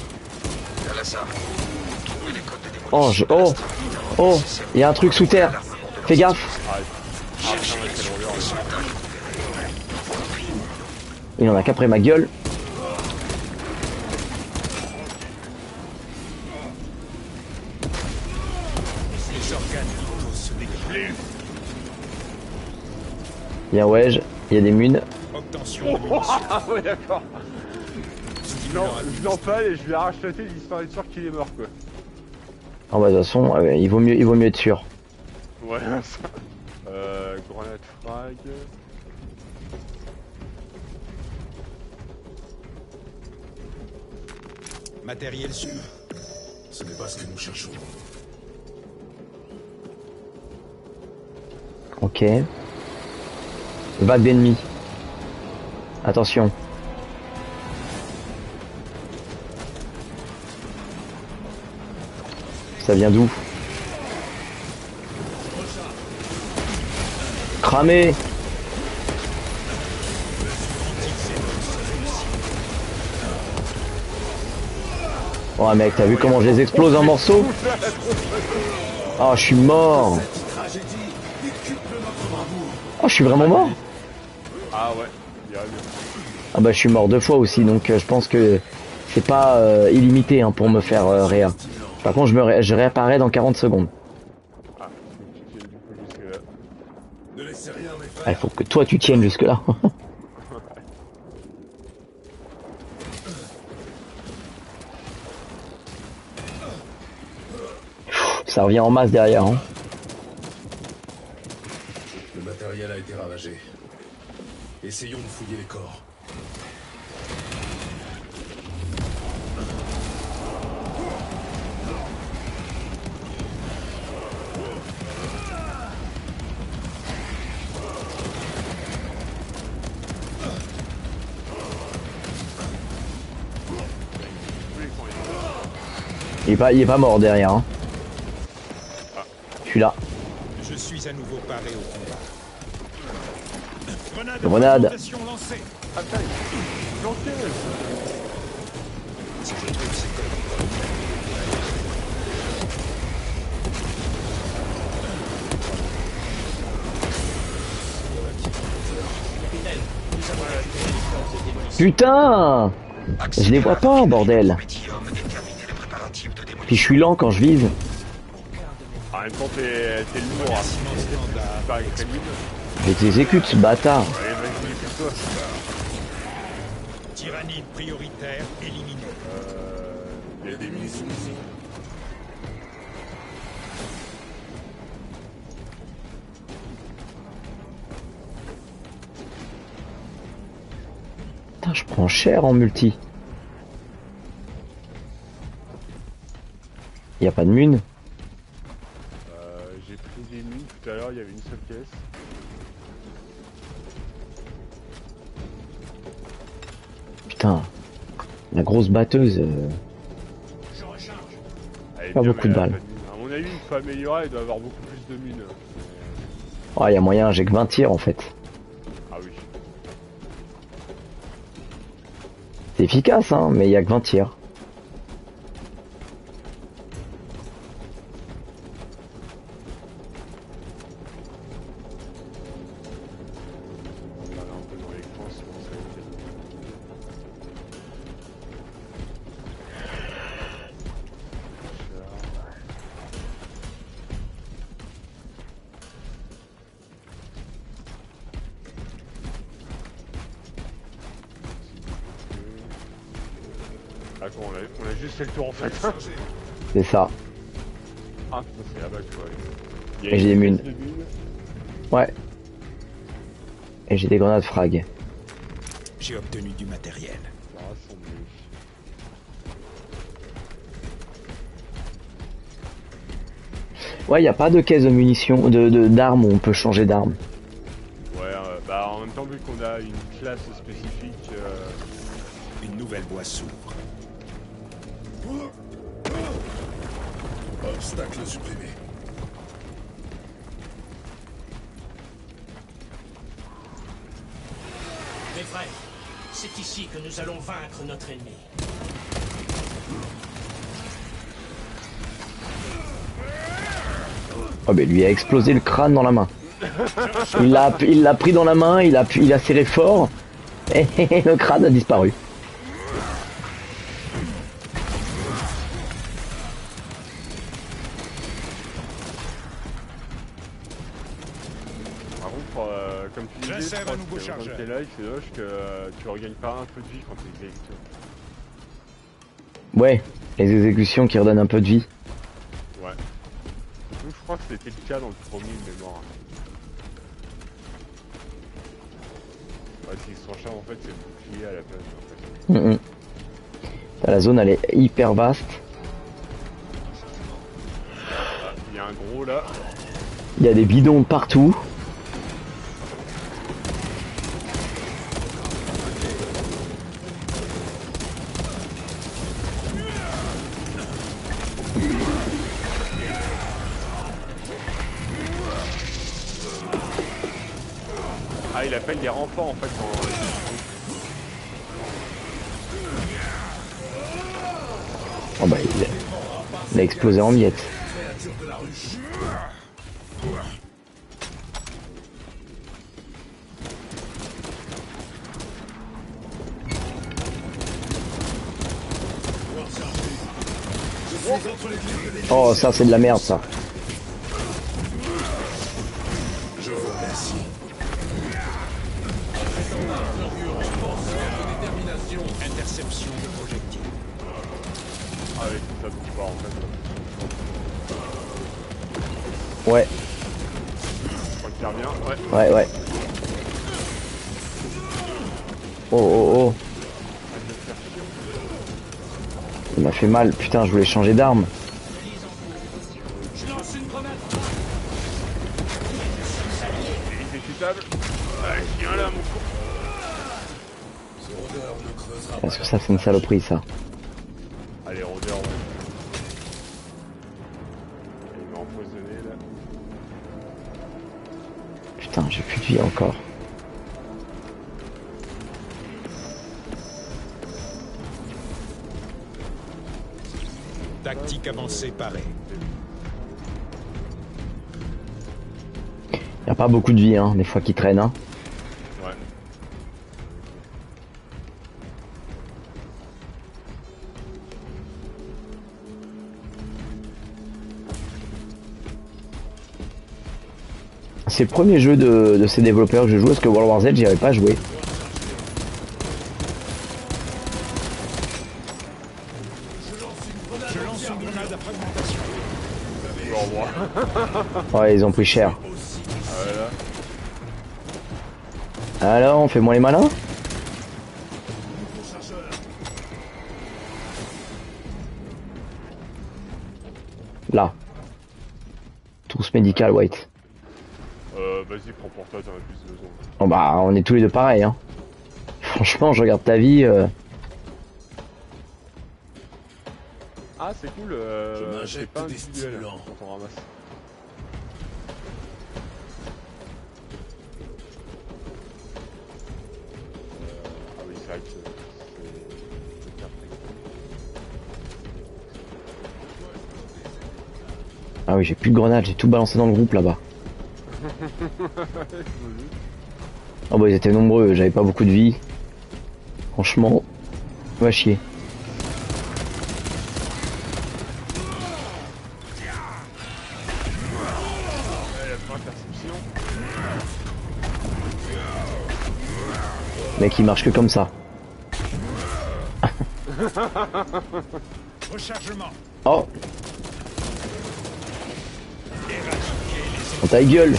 Oh, je... oh, oh, il y a un truc sous terre. Fais gaffe. Arrête. Ah putain, quel roller, là. Il en a qu'après ma gueule. Les organes vitaux se dégradent. Il y a Wedge, il y a des munes. Obtention de munitions. Ah ouais, d'accord. Non, je l'empale et je lui arrache la tête, histoire d'être sûr qu'il est mort, quoi. Ah bah de toute façon, euh, il vaut mieux, il vaut mieux être sûr. Ouais, ça. Euh, grenade frag. Matériel sûr. Ce n'est pas ce que nous cherchons. Ok. Vague d'ennemis. Attention. Ça vient d'où? Cramé. Oh mec, t'as vu comment je les explose en morceaux? Oh, je suis mort. Oh, je suis vraiment mort. Ah ouais, il y a mieux. Ah bah je suis mort deux fois aussi, donc euh, je pense que c'est pas euh, illimité hein, pour me faire euh, réa. Par contre, je me ré je réapparais dans quarante secondes. Ah, faut que tu tiennes du coup jusque là. Ne laissez rien, mes frères. Ah, il faut que toi tu tiennes jusque là. Ça revient en masse derrière. Hein. Le matériel a été ravagé. Essayons de fouiller les corps. Il est pas, il est pas mort derrière. Hein. Je suis là. Je suis à nouveau paré au combat. Grenade. de Grenade. fragmentation lancée. Attaque. Flanquez. Si je trouve ces corps. Putain! Je les vois pas, bordel. Puis je suis lent quand je vise. En même temps, t'es t'es lourd. Hein. Pas avec Créline. Je t'exécute, ce bâtard. Allez, vas-y, exécute-toi. Tyrannie prioritaire éliminée. Euh. Il y a des munitions ici. Putain, je prends cher en multi. Y a pas de mune. Euh, j'ai pris des mines tout à l'heure, il y avait une seule caisse. Putain, la grosse batteuse. euh, Elle est Pas bien, beaucoup mais de elle a balles. pas mine. À mon avis, une fois améliorée, elle doit avoir beaucoup plus de mines. Oh, y a moyen, j'ai que vingt tirs en fait. Ah oui. C'est efficace, hein, mais y a que vingt tirs. On va regarder un peu dans l'écran, sinon ça va être Ah, comment on a, on a juste fait le tour en fait. C'est ça. Ah putain, c'est là-bas que tu vois. Il y a Et j'ai des une mines. caisse de mines. Ouais. Et j'ai des grenades frag. J'ai obtenu du matériel. On va rassembler. Ouais, y a pas de caisse de munitions, de de- d'armes où on peut changer d'arme. Ouais, euh, bah en même temps, vu qu'on a une classe spécifique. Euh... Une nouvelle voie s'ouvre. Obstacle supprimé. Mes frères, c'est ici que nous allons vaincre notre ennemi. Oh, ben lui a explosé le crâne dans la main. Il l'a il l'a pris dans la main, il a, il a serré fort. Et le crâne a disparu. Par contre, euh, comme tu disais, J'essaie je crois un nouveau que quand chargeur. t'es live, c'est dommage que euh, tu regagnes pas un peu de vie quand t'es exécuté. Ouais, les exécutions qui redonnent un peu de vie. Ouais. Nous, je crois que c'était le cas dans le premier de mémoire. Ouais, s'ils se renchargent, en fait, c'est le bouclier à la place. En fait. Mm -mm. La zone elle est hyper vaste. Il y a un gros là. Il y a des bidons partout. Ah, il appelle des renforts en fait. Quand... Oh bah il a, il a explosé en miettes. Oh ça c'est de la merde ça. Je vous remercie. Interception de projectiles. Ah oui, ça bouge pas en fait. Ouais, Je crois qu'il revient. Ouais. ouais, ouais. Oh oh oh. Il m'a fait mal, putain je voulais changer d'arme. Je lance une grenade. C'est exécutable. Ah, viens là, mon con. Ce rôdeur ne creusera Parce que ça c'est une saloperie ça. Allez, rôdeur, ouais. Il m'a empoisonné là. Putain j'ai plus de vie encore. Tactique avancée parée. Y a pas beaucoup de vie hein, des fois qui traînent hein. Ouais. C'est le premier jeu de, de ces développeurs que je joue parce que World War Z j'y avais pas joué. Je lance une grenade à fragmentation. Je au revoir. Ouais ils ont pris cher. Ah ouais, là. Alors on fait moins les malins. Là. Trousse médicale White. Euh, vas-y, prends pour toi, t'en as plus besoin. Oh bah on est tous les deux pareils hein. Franchement je regarde ta vie. Euh... Ah, c'est cool, euh, Je c'est m'injecte pas des individuel stimulants. quand on ramasse. Euh, ah oui, c'est vrai que c'est... c'est perfect. Ah oui j'ai plus de grenades, j'ai tout balancé dans le groupe là-bas. Oh bah ils étaient nombreux, j'avais pas beaucoup de vie. Franchement, va chier. Ouais, la première perception. Mec il marche que comme ça. Rechargement. Oh oh, ta gueule.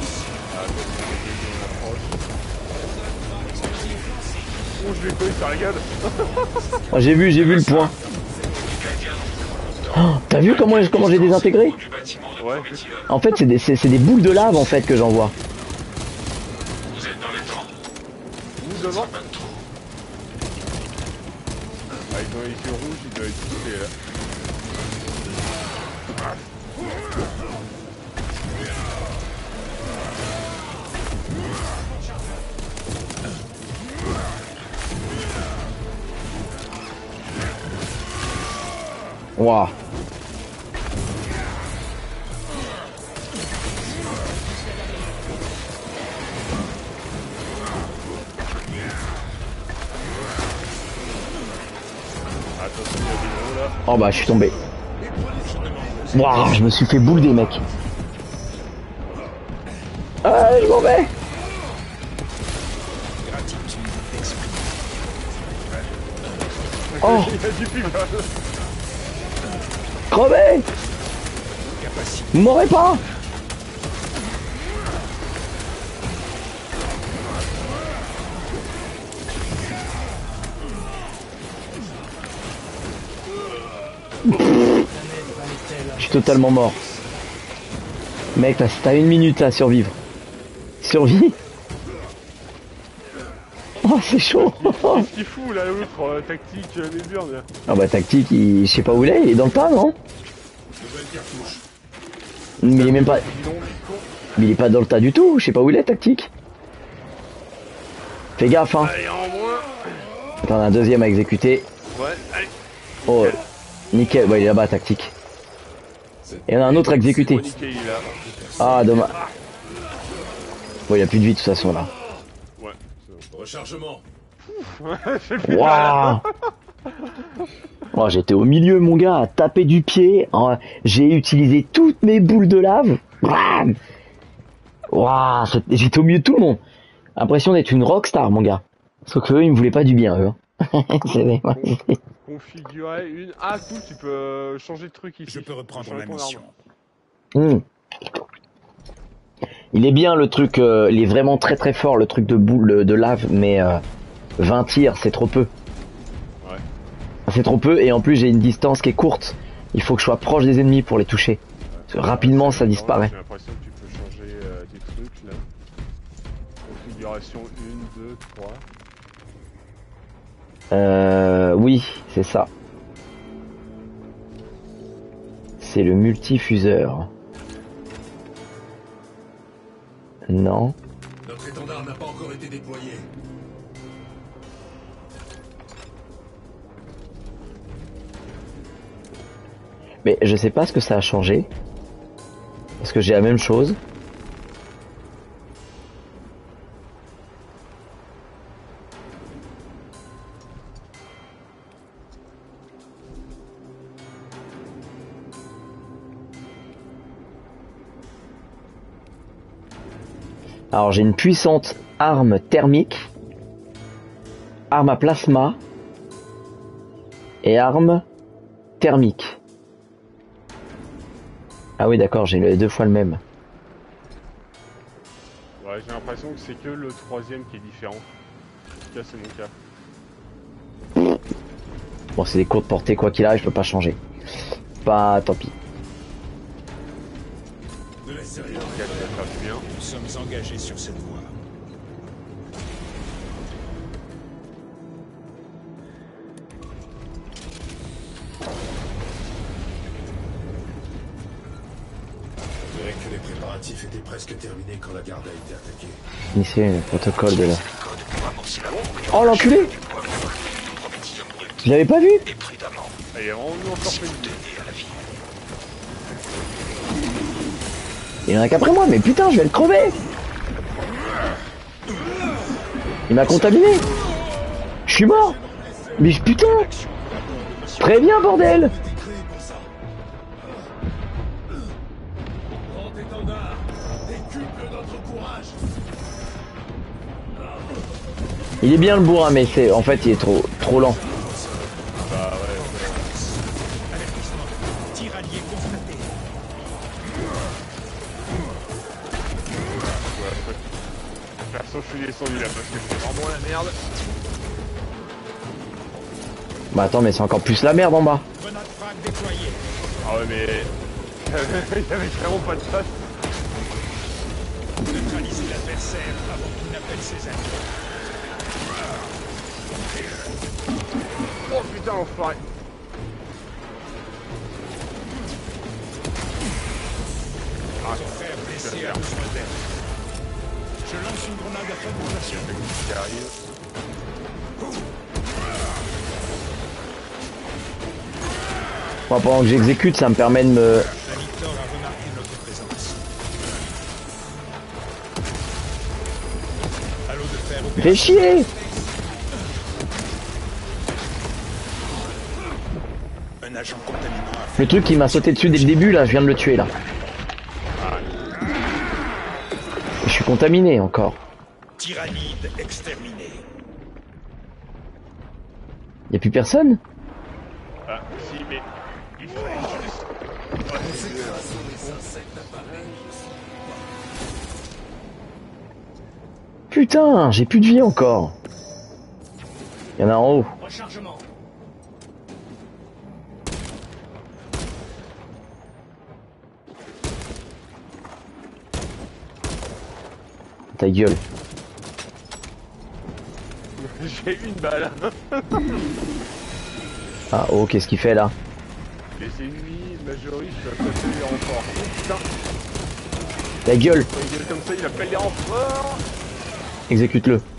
Oh, je l'ai pas eu sur la gueule. Oh, j'ai vu, j'ai vu le point. Oh, t'as vu comment, comment j'ai désintégré? Ouais, En fait c'est des, c'est, c'est des boules de lave en fait que j'envoie. vous devant. Ah, ils ont les yeux rouges, ils doivent être touchés là. Waouh. Oh bah je suis tombé. Waouh, je me suis fait boule des mecs. Ah, je m'en vais. Oh, Il y a du people. crevez. Vous m'aurez pas. Je suis totalement mort. Mec, t'as t'as une minute à survivre. Survie. Oh, c'est chaud. Qu'est-ce qu'il fout là, l'autre euh, tactique, euh, les burnes. Ah bah tactique, il... je sais pas où il est, il est dans le tas, non? Nouvelle cartouche. Mais il est même pas... Dis donc, con. Mais il est pas dans le tas du tout, je sais pas où il est, tactique. Fais gaffe, hein. Allez, en moins. Attends, un deuxième à exécuter. Ouais, allez. Oh, nickel, bah il est là-bas, tactique. Et il y en a un autre à exécuter. Bon, nickel, il est là. Ah, dommage. Bon, il a plus de vie de toute façon, là. Ouais, c'est Rechargement. bon. J'ai plus mal. Waouh. Oh, j'étais au milieu, mon gars, à taper du pied. Oh, j'ai utilisé toutes mes boules de lave. Bram. Waouh, c'est- j'étais au milieu de tout le monde. Impression d'être une rockstar, mon gars. Sauf que eux, ils me voulaient pas du bien, eux. hein. C'est des- Configurer une. Ah, cool, tu peux euh, changer de truc ici. Je peux reprendre Changer la ton mission. arme. Hmm. Il est bien le truc, euh, il est vraiment très très fort le truc de boule de lave, mais euh, vingt tirs c'est trop peu. Ouais. C'est trop peu et en plus j'ai une distance qui est courte. Il faut que je sois proche des ennemis pour les toucher. Parce que rapidement ça disparaît. J'ai l'impression que tu peux changer euh, des trucs là. Configuration un, deux, trois. Euh, oui, c'est ça. C'est le multifuseur. Non. Notre étendard n'a pas encore été déployé. Mais je sais pas ce que ça a changé. Parce que j'ai la même chose. Alors j'ai une puissante arme thermique, arme à plasma et arme thermique. Ah oui d'accord, j'ai le- deux fois le même. Ouais, j'ai l'impression que c'est que le troisième qui est différent. En tout cas, c'est mon cas. Bon c'est des courtes portées, quoi qu'il arrive je peux pas changer. Pas tant pis. Ne laissez rien. Le gars, tu vas faire du bien. Nous sommes engagés sur cette voie. On dirait que les préparatifs étaient presque terminés quand la garde a été attaquée. Initier le protocole de la... Oh l'enculé! Je l'avais pas vu! Allez, on nous encore fait une vie. Il y en a qu'après moi, mais putain, je vais le crever! Il m'a contaminé! Je suis mort! Mais putain! Très bien, bordel! Grand étendard, décuple notre courage. Il est bien le bourrin, mais c'est, en fait, il est trop, trop lent. Bah ouais. Avertissement. Tir allié constaté. Perso, je suis descendu là parce que c'est vraiment la merde. Bah attends, mais c'est encore plus la merde en bas. Grenade frag déployée. Ah ouais, mais. Il y avait vraiment pas de place. Neutraliser l'adversaire avant qu'il n'appelle ses alliés. Oh putain, l'enfoiré. Ah, Son frère blessé a besoin d'aide. Je lance une grenade à faible rotation. qui arrive. Moi, pendant que j'exécute, ça me permet de me... La Victor a remarqué notre présence. Halo de fer Fais opérationnel. chier! Un Un agent contaminant a Le truc qui m'a sauté dessus dès le début, là, je viens de le tuer, là. Je suis contaminé, encore. tyrannide exterminé. Y'a plus personne? Ah, si, mais... Il ferait juste... Putain, j'ai plus de vie encore. Y'en a en haut. Rechargement. Ta gueule. J'ai une balle. Ah oh, qu'est-ce qu'il fait là? Les ennemis majorisent peuvent passer les renforts. Oh putain, Ta gueule. quand il est comme ça, il appelle les renforts. Exécute-le. Ouais.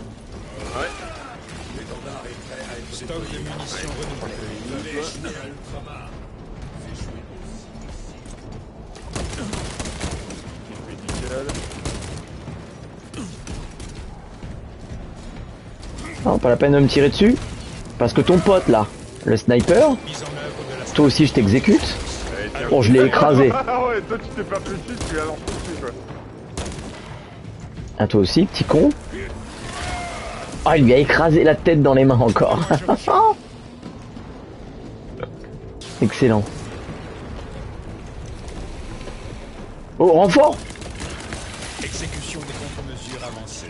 Stock de munitions renouvelé. Médical. Non, pas la peine de me tirer dessus. Parce que ton pote là, le sniper, Mise en œuvre de la toi aussi je t'exécute. Allez, tiens. Bon, je l'ai écrasé. Ah ouais, toi tu t'es pas plus dessus, tu l'as lancé dessus quoi. Ah, toi aussi, petit con. Ah, il lui a écrasé la tête dans les mains encore. Excellent. Oh, renfort! exécution des contre-mesures avancées.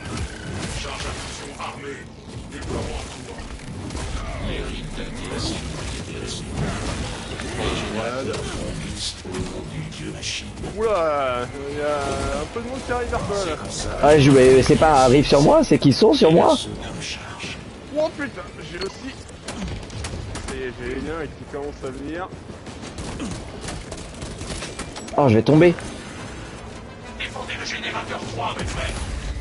Oula, il y a un peu de monde qui arrive vers toi là. Ah, je vais, c'est pas arrive sur moi, c'est qu'ils sont sur moi. Oh putain, j'ai aussi. Et j'ai les liens qui commencent à venir. Oh, je vais tomber. Défendez le générateur trois, mes frères.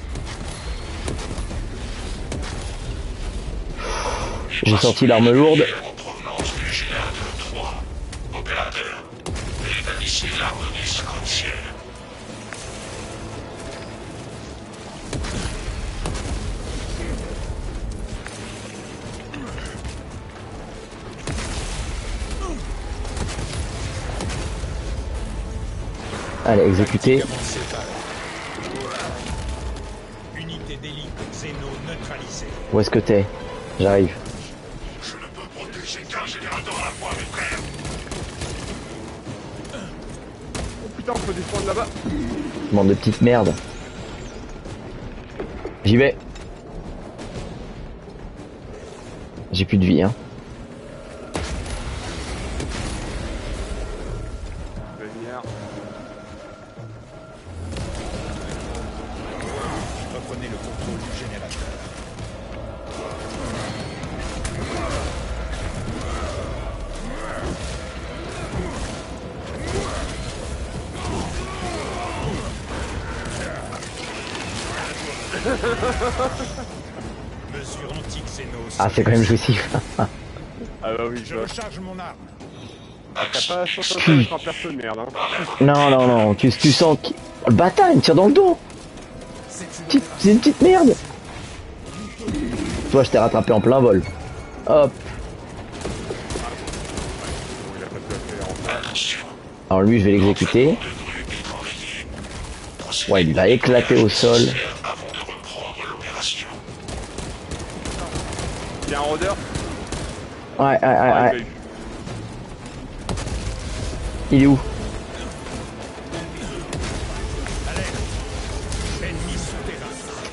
J'ai sorti l'arme lourde. En provenance du générateur trois. Opérateur, rétablissez l'harmonie séquentielle. Allez, exécuté. Avancée par unité d'élite Xeno neutralisée. Où est-ce que t'es? J'arrive. Je ne peux protéger qu'un générateur à la fois, mes frères. Oh putain, on peut descendre là-bas. Bande de petites merdes. J'y vais. J'ai plus de vie, hein. Je vais venir. Reprenez le contrôle du générateur. Mesure anti-Xeno. Ah, c'est quand même jouissif. Ah bah oui, Je je vois. recharge mon arme. Ah, t'as pas cent avec un perso de merde, hein. Non, non, non, tu, tu sens qu'il... Oh, le bâtard, il me tire dans le dos. Petite- C'est une petite merde. Toi, je t'ai rattrapé en plein vol. Hop. Il a pas tout à fait en face. Alors lui, je vais l'exécuter. Ouais, il l'a éclaté au sol. Il y a un rôdeur. Ouais, ouais, ouais, Ah, il l'a ouais. eu. Il est où? Ennemi souterrain.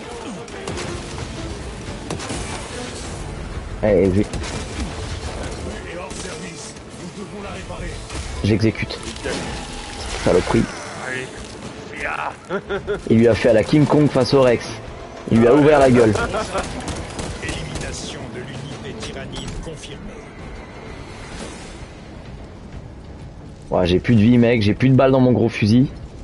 Allez, exé- Et hors service. Nous devons la réparer. j'exécute. Saloperie. Allez. Ya. Il lui a fait à la King Kong face au Rex. Il lui a ouvert la gueule. Élimination de l'unité tyrannide confirmée. Ouais, j'ai plus de vie, mec. J'ai plus de balles dans mon gros fusil.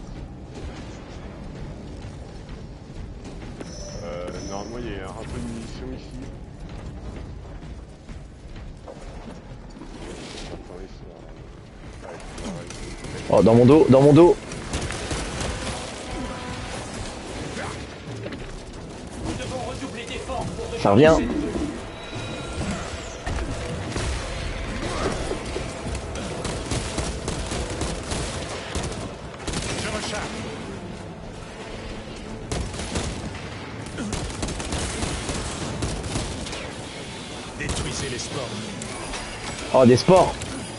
Euh, normalement, il y a un peu de munitions ici. Attendez, ça... Ouais, ça va, Oh, dans mon dos, dans mon dos. Nous devons redoubler d'efforts pour Ça revient. Détruisez les sports. Oh, des sports.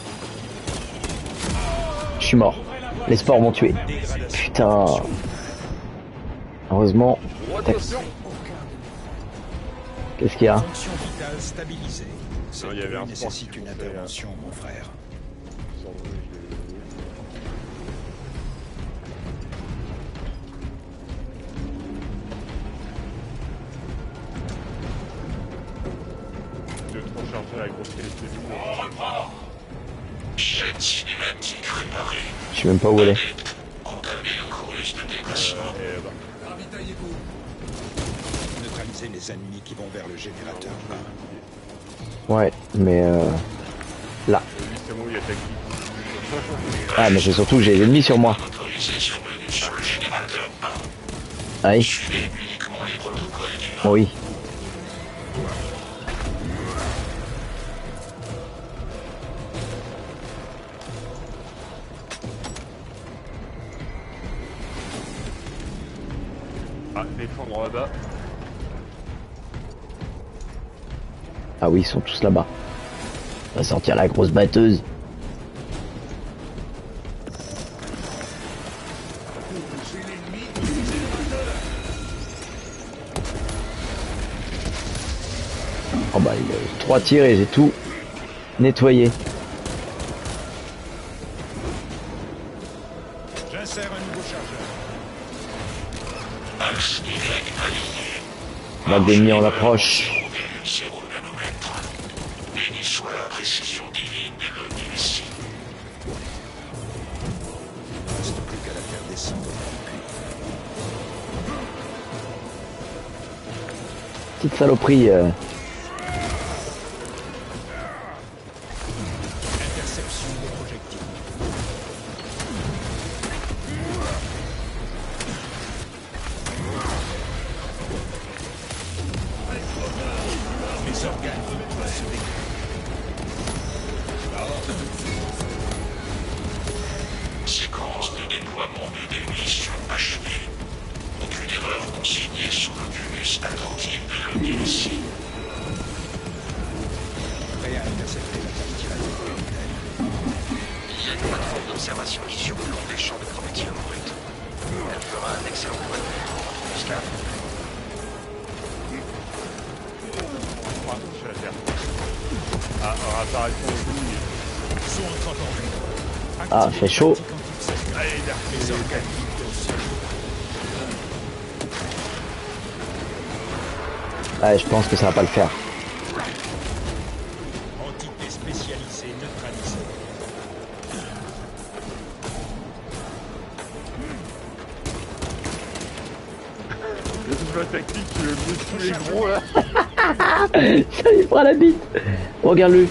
Je suis mort. Les sports m'ont tué. Putain. Heureusement. Tac. Qu'est-ce qu'il y a? Fonction vitale stabilisée. Non, il y avait un sport nécessite qui une montait, là. intervention, mon frère. Sans doute, je l'ai vu. De trop charger la grosse qualité du monde. Chaîne cinématique réparée. Je sais même pas où elle est. Entamez le chorus de déplacement. Et bah, Neutralisez les ennemis qui vont vers le générateur un. Ouais, mais euh... là. lui, c'est bon, il y a ta qui. Ah, mais c'est surtout que j'ai les ennemis sur moi. Autorisation menue sur le générateur un. Aïe. Suivez uniquement les protocoles du Oui. Ah, défendre là-bas. Ah oui, ils sont tous là-bas. On va sortir la grosse batteuse. Oh bah, il y a trois tirs et j'ai tout nettoyé. J'insère un nouveau chargeur. axe Y aligné. Vague d'ennemis en approche. zéro virgule zéro nanomètre. Béni soit la précision divine de l'homme ici. Il ne reste plus qu'à la faire descendre dans le puits. Petite saloperie. euh. Interception des projectiles. Mes organes doivent se dégrader. Séquence de déploiement de démission achevée. Aucune erreur consignée sur l'opulus attentif de l'homme ici. Prêt à intercepter la partie radioactive. Une plateforme d'observation qui surplombe les champs de protection brut. Elle fera un excellent point de vue contre l'embuscade. Ah, je suis à terre. Ah, alors apparaît-on au bout. Sont entre tendu. Ah, fait chaud. Allez, il a Les organes vides au sol. Ouais, je pense que ça va pas le faire. Entité spécialisée neutralisée. Le double tactique, tu veux mieux tous les gros là. Ça lui prend la bite. Regarde-le.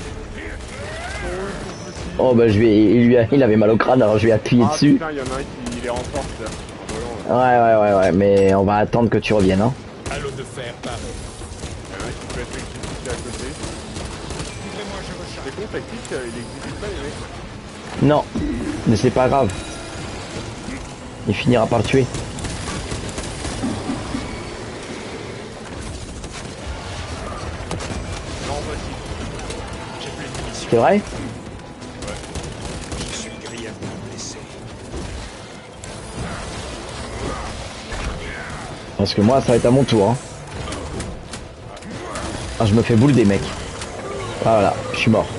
Oh bah je vais, il, lui a- il avait mal au crâne, alors je vais appuyer Ah dessus. putain, il y en a un qui il est en force là. En volant, là. Ouais, ouais, ouais, ouais, mais on va attendre que tu reviennes, hein. Halo de fer pareil. Il y en a un qui peut être exécuté à côté. Ouvrez-moi, je recharge. C'est con, tactique, euh, il exécute pas les mecs. Non, mais c'est pas grave. Il finira par le tuer. Non, vas-y. J'ai plus de munitions. C'est vrai? Je suis grièvement blessé. Parce que moi, ça va être à mon tour, hein. Ah, je me fais boule des mecs. Ah, voilà, je suis mort.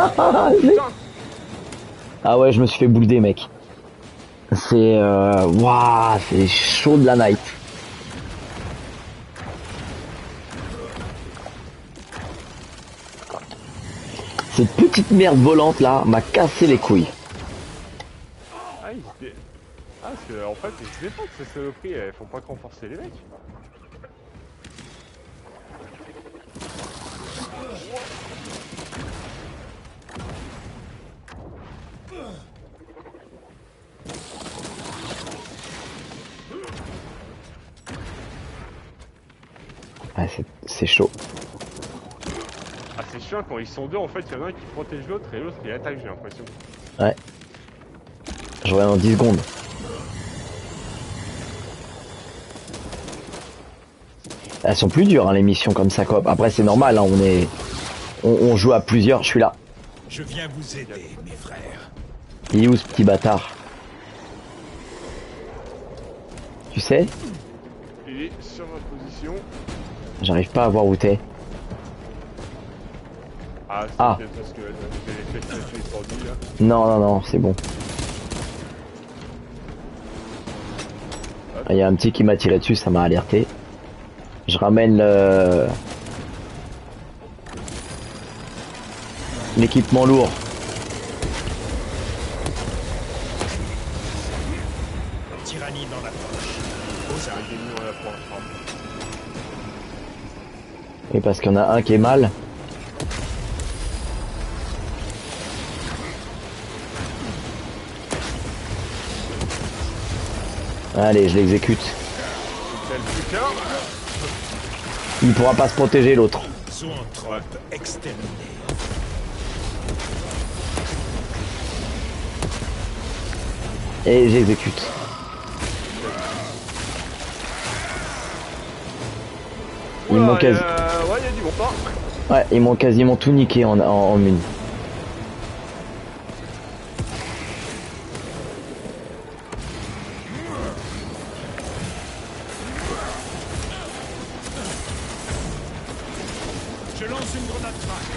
Ah ouais, je me suis fait boule des mecs. C'est... Euh... Waouh, c'est chaud de la night. Cette petite merde volante là m'a cassé les couilles. Ah, ils étaient... Ah, parce que, en fait, je sais pas que ces saloperies, elles font pas renforcer les mecs. Ah, c'est- c'est chaud. Ah, c'est chiant quand ils sont deux, en fait, il y en a un qui protège l'autre et l'autre il attaque, j'ai l'impression. Ouais. Je reviens dans dix secondes. Elles sont plus dures, hein, les missions comme ça, quoi. Après, c'est normal, hein, on est... On, on joue à plusieurs, je suis là. Je viens vous aider, mes frères. Il est où ce petit bâtard? Tu sais? Il est sur ma position. J'arrive pas à voir où t'es. Ah, c'est Ah. peut-être parce que j'ai fait les tordus là. Non, non, non, c'est bon. Il y a un petit qui m'a tiré dessus, ça m'a alerté. Je ramène le... l'équipement lourd. Tyrannie dans la poche. Aux armes. J'ai mis dans la pointe. Oui, parce qu'il y en a un qui est mal. Allez, je l'exécute. C'est le plus qu'un. Il pourra pas se protéger l'autre. Zoanthrope exterminé. Et j'exécute. Ils m'ont quasi... Euh, ouais, il y a du bon temps. ouais, ils m'ont quasiment tout niqué en, en, en une. Je lance une grenade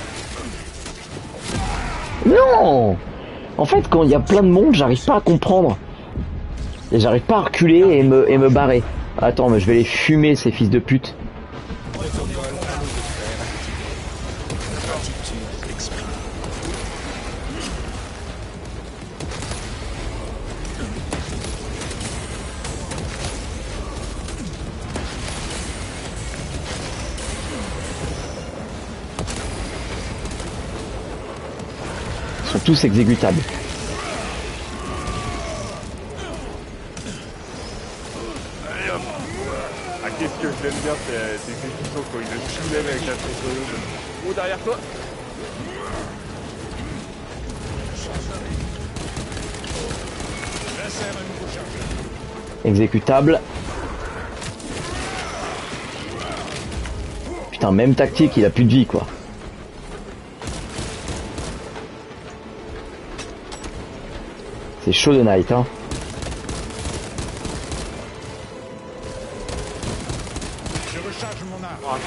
track. Non! En fait, quand il y a plein de monde, j'arrive pas à comprendre. Et j'arrive pas à reculer et me, et me barrer. Attends, mais je vais les fumer, ces fils de pute. Attitude exprimée. Ils sont tous exécutables. Allez hop. Ah, qu'est-ce que j'aime bien, c'est ces exécutions quand il le soulève avec la tête. Oh, derrière toi. J'insère un nouveau chargeur. Exécutable. Putain, même tactique, il a plus de vie, quoi. C'est chaud de night, hein. Je recharge mon arme.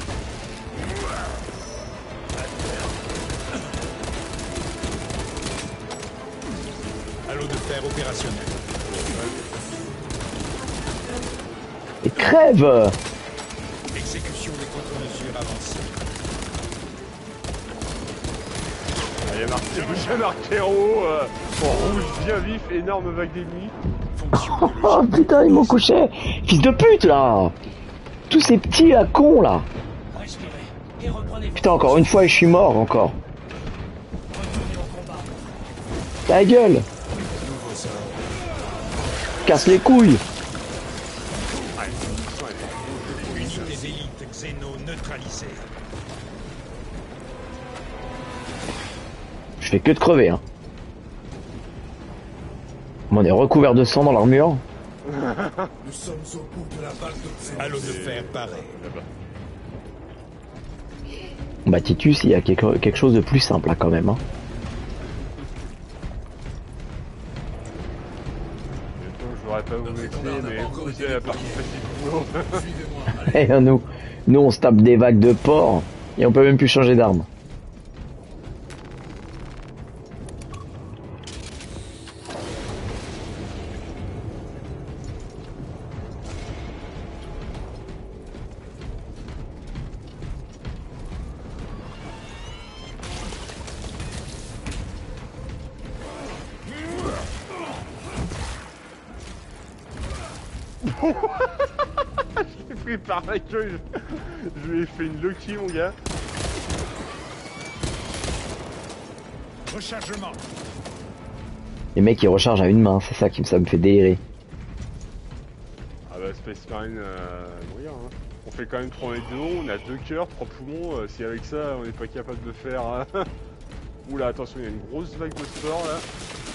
Halo de fer opérationnel. Et crève! Exécution des contre-mesures avancées. Ah, il y a marqué, j'ai marqué en haut, euh, en rouge bien vif, énorme vague d'ennemis. Fonction Oh biologique. putain, ils m'ont couché! Fils de pute, là! Tous ces petits à cons, là! Putain, encore une fois, je suis mort, encore. Ta gueule! Nouveau sort. Casse les couilles! Ah, une munition, elle est Unité d'élite Xeno neutralisée. Je fais que de crever, hein. On est recouvert de sang dans l'armure. Nous sommes au bout de la balle de Xeno. Halo de fer pareil. là-bas. Bah Titus, il y a quelque, quelque chose de plus simple là quand même. Hein. Bientôt, je voudrais pas vous vexer, mais écoutez la partie facile du boulot. Suivez-moi. Allez. Et nous, nous on se tape des vagues de porc et on peut même plus changer d'arme. J'ai pris par la queue, je, je lui ai fait une lucky mon gars. Rechargement. Les mecs ils rechargent à une main, c'est ça qui me, ça me fait délirer. Ah bah Space Marine, euh, moyen hein. On fait quand même trois mètres de haut, on a deux cœurs, trois poumons, euh, si avec ça on n'est pas capable de faire... Hein. Oula attention, il y a une grosse vague de sport là.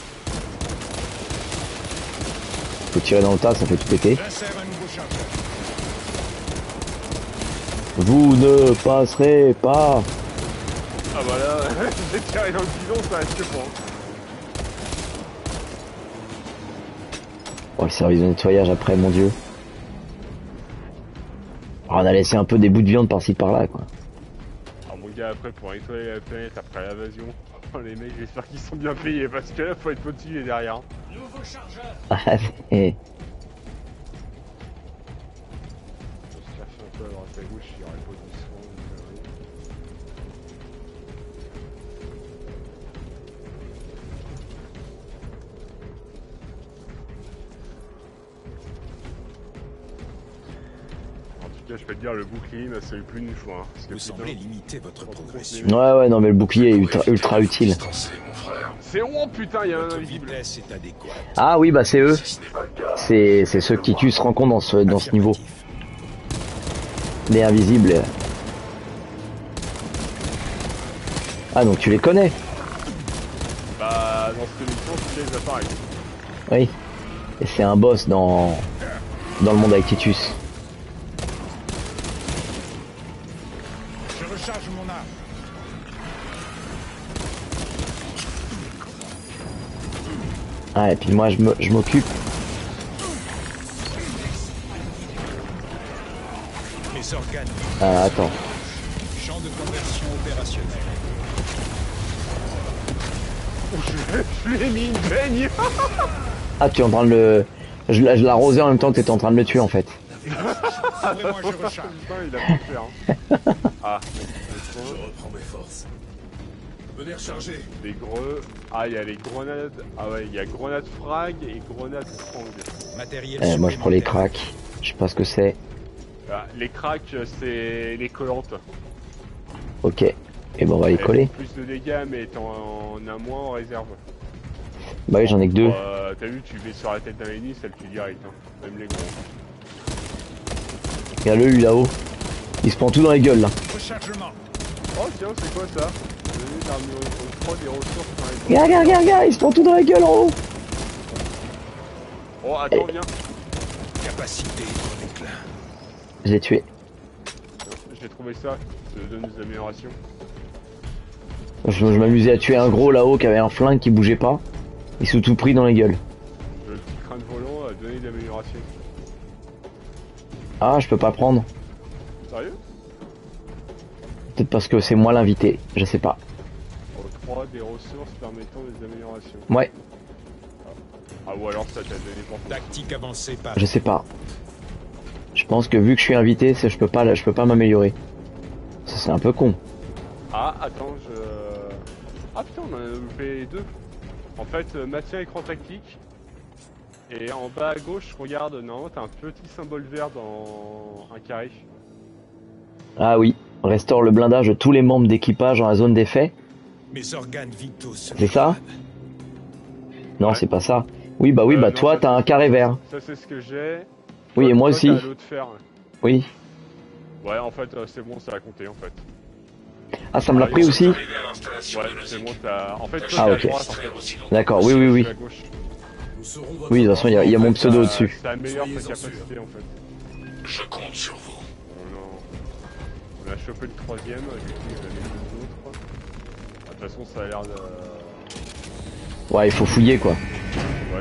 Faut tirer dans le tas, ça fait tout péter. J'insère un nouveau chargeur. Vous ne passerez pas. Ah bah là, j'ai tiré dans le bidon, ça reste pas. Oh, le service de nettoyage après, mon dieu. Oh, on a laissé un peu des bouts de viande par-ci par-là, quoi. Alors mon gars, après, pour nettoyer la planète après l'invasion, oh, les mecs, j'espère qu'ils sont bien payés, parce que là, faut être au-dessus et derrière. Nouveau chargeur. Ah, c'est- On se cherche un peu à droite à gauche, il y aurait pas de soin, une connerie. En tout cas, je peux te dire, le bouclier m'a sauvé plus d'une fois. Hein, parce que Vous putain, semblez limiter votre progression. Ouais, ouais, non, mais le bouclier est ultra, ultra utile. Distancé, mon frère. c'est oh putain, il y a un Votre invisible. vitesse est adéquate. Ah oui, bah c'est eux. Si ce n'est pas le cas, C'est c'est ceux qui tu se rencontres dans ce, dans ce niveau. Affirmatif. Les invisibles. Ah, donc tu les connais. Bah, dans cette émission, tu les appareils. Oui. Et c'est un boss dans, dans le monde avec Titus. Je recharge mon arme. Ah, et puis moi je me- je m'occupe. Mes organes. Ah, attends. Champ de conversion opérationnel. Je lui ai mis une baigne. Ah, tu es en train de le... Je, l'ai- je l'arrosais en même temps que t'étais en train de le tuer en fait. Ouvrez-moi, je recharge. Putain, il a pu faire. Hein. Ah, je reprends mes forces. Venez recharger. des greux. Ah, il y a les grenades. Ah ouais, il y a grenades frag et grenades frang. Matériel Euh, moi je prends les supplémentaire. cracks. Je sais pas ce que c'est. Ah, les cracks, c'est les collantes. Ok. Et bon, on va les Elles coller. font plus de dégâts, mais t'en en as moins en réserve. Bah oui, j'en ai que deux. Euh, T'as vu, tu mets sur la tête d'un ennemi, ça le tue direct. Hein. Même les gros. Regarde-le lui là-haut. Il se prend tout dans les gueules là. Rechargement. Oh tiens, c'est quoi ça? Donner l'armure au froid des ressources dans les Regarde, regarde, regarde, regarde, il se prend tout dans la gueule en haut. Oh, attends, viens. Capacité en déclin. Je l'ai tué. J'ai trouvé ça. Ça donne des améliorations. Je, je m'amusais à tuer un gros là-haut qui avait un flingue qui bougeait pas. Il s'est tout pris dans les gueules. Le petit crâne volant a donné des améliorations. Ah, je peux pas prendre. Sérieux? Peut-être parce que c'est moi l'invité. Je sais pas. trois des ressources permettant des améliorations. Ouais, Ah, ou alors ça t'a donné pour toi. Tactique avancée par. je sais pas. Je pense que vu que je suis invité, c'est- je peux pas, je peux pas m'améliorer. Ça c'est un peu con. Ah, attends, je... Ah putain, on en a loupé deux. En fait, euh, maintien écran tactique. Et en bas à gauche, regarde, non, t'as un petit symbole vert dans un carré. Ah oui, restaure le blindage de tous les membres d'équipage dans la zone d'effet. Mes organes vitaux se C'est ça? Non, Ouais. c'est pas ça. Oui, bah oui, Euh, bah non, toi ça, t'as un c'est- carré vert. Ça, c'est ce que j'ai. Oui, Toi- et moi toi, aussi. t'as l'autre fer. Oui. Ouais, en fait, euh, c'est bon, ça a compté, en fait. Ah, ça me l'a pris aussi? Arrivé à l'installation Ouais, de nos c'est bon, équipes. t'as... En fait, toi, Ah, t'es à ok. droite, en fait. Aussi longtemps D'accord, oui, que oui, Je oui. suis à gauche. Nous serons votre Oui, de toute façon, il y a, il y a mon En fait, pseudo ça- au-dessus. Ça améliore Soyez ta en sûr. capacité, en fait. Je compte sur vous. On a, on a chopé le troisième, du coup, il y en a deux autres. Ah, de toute façon, ça a l'air de... Ouais, il faut fouiller quoi. Ouais.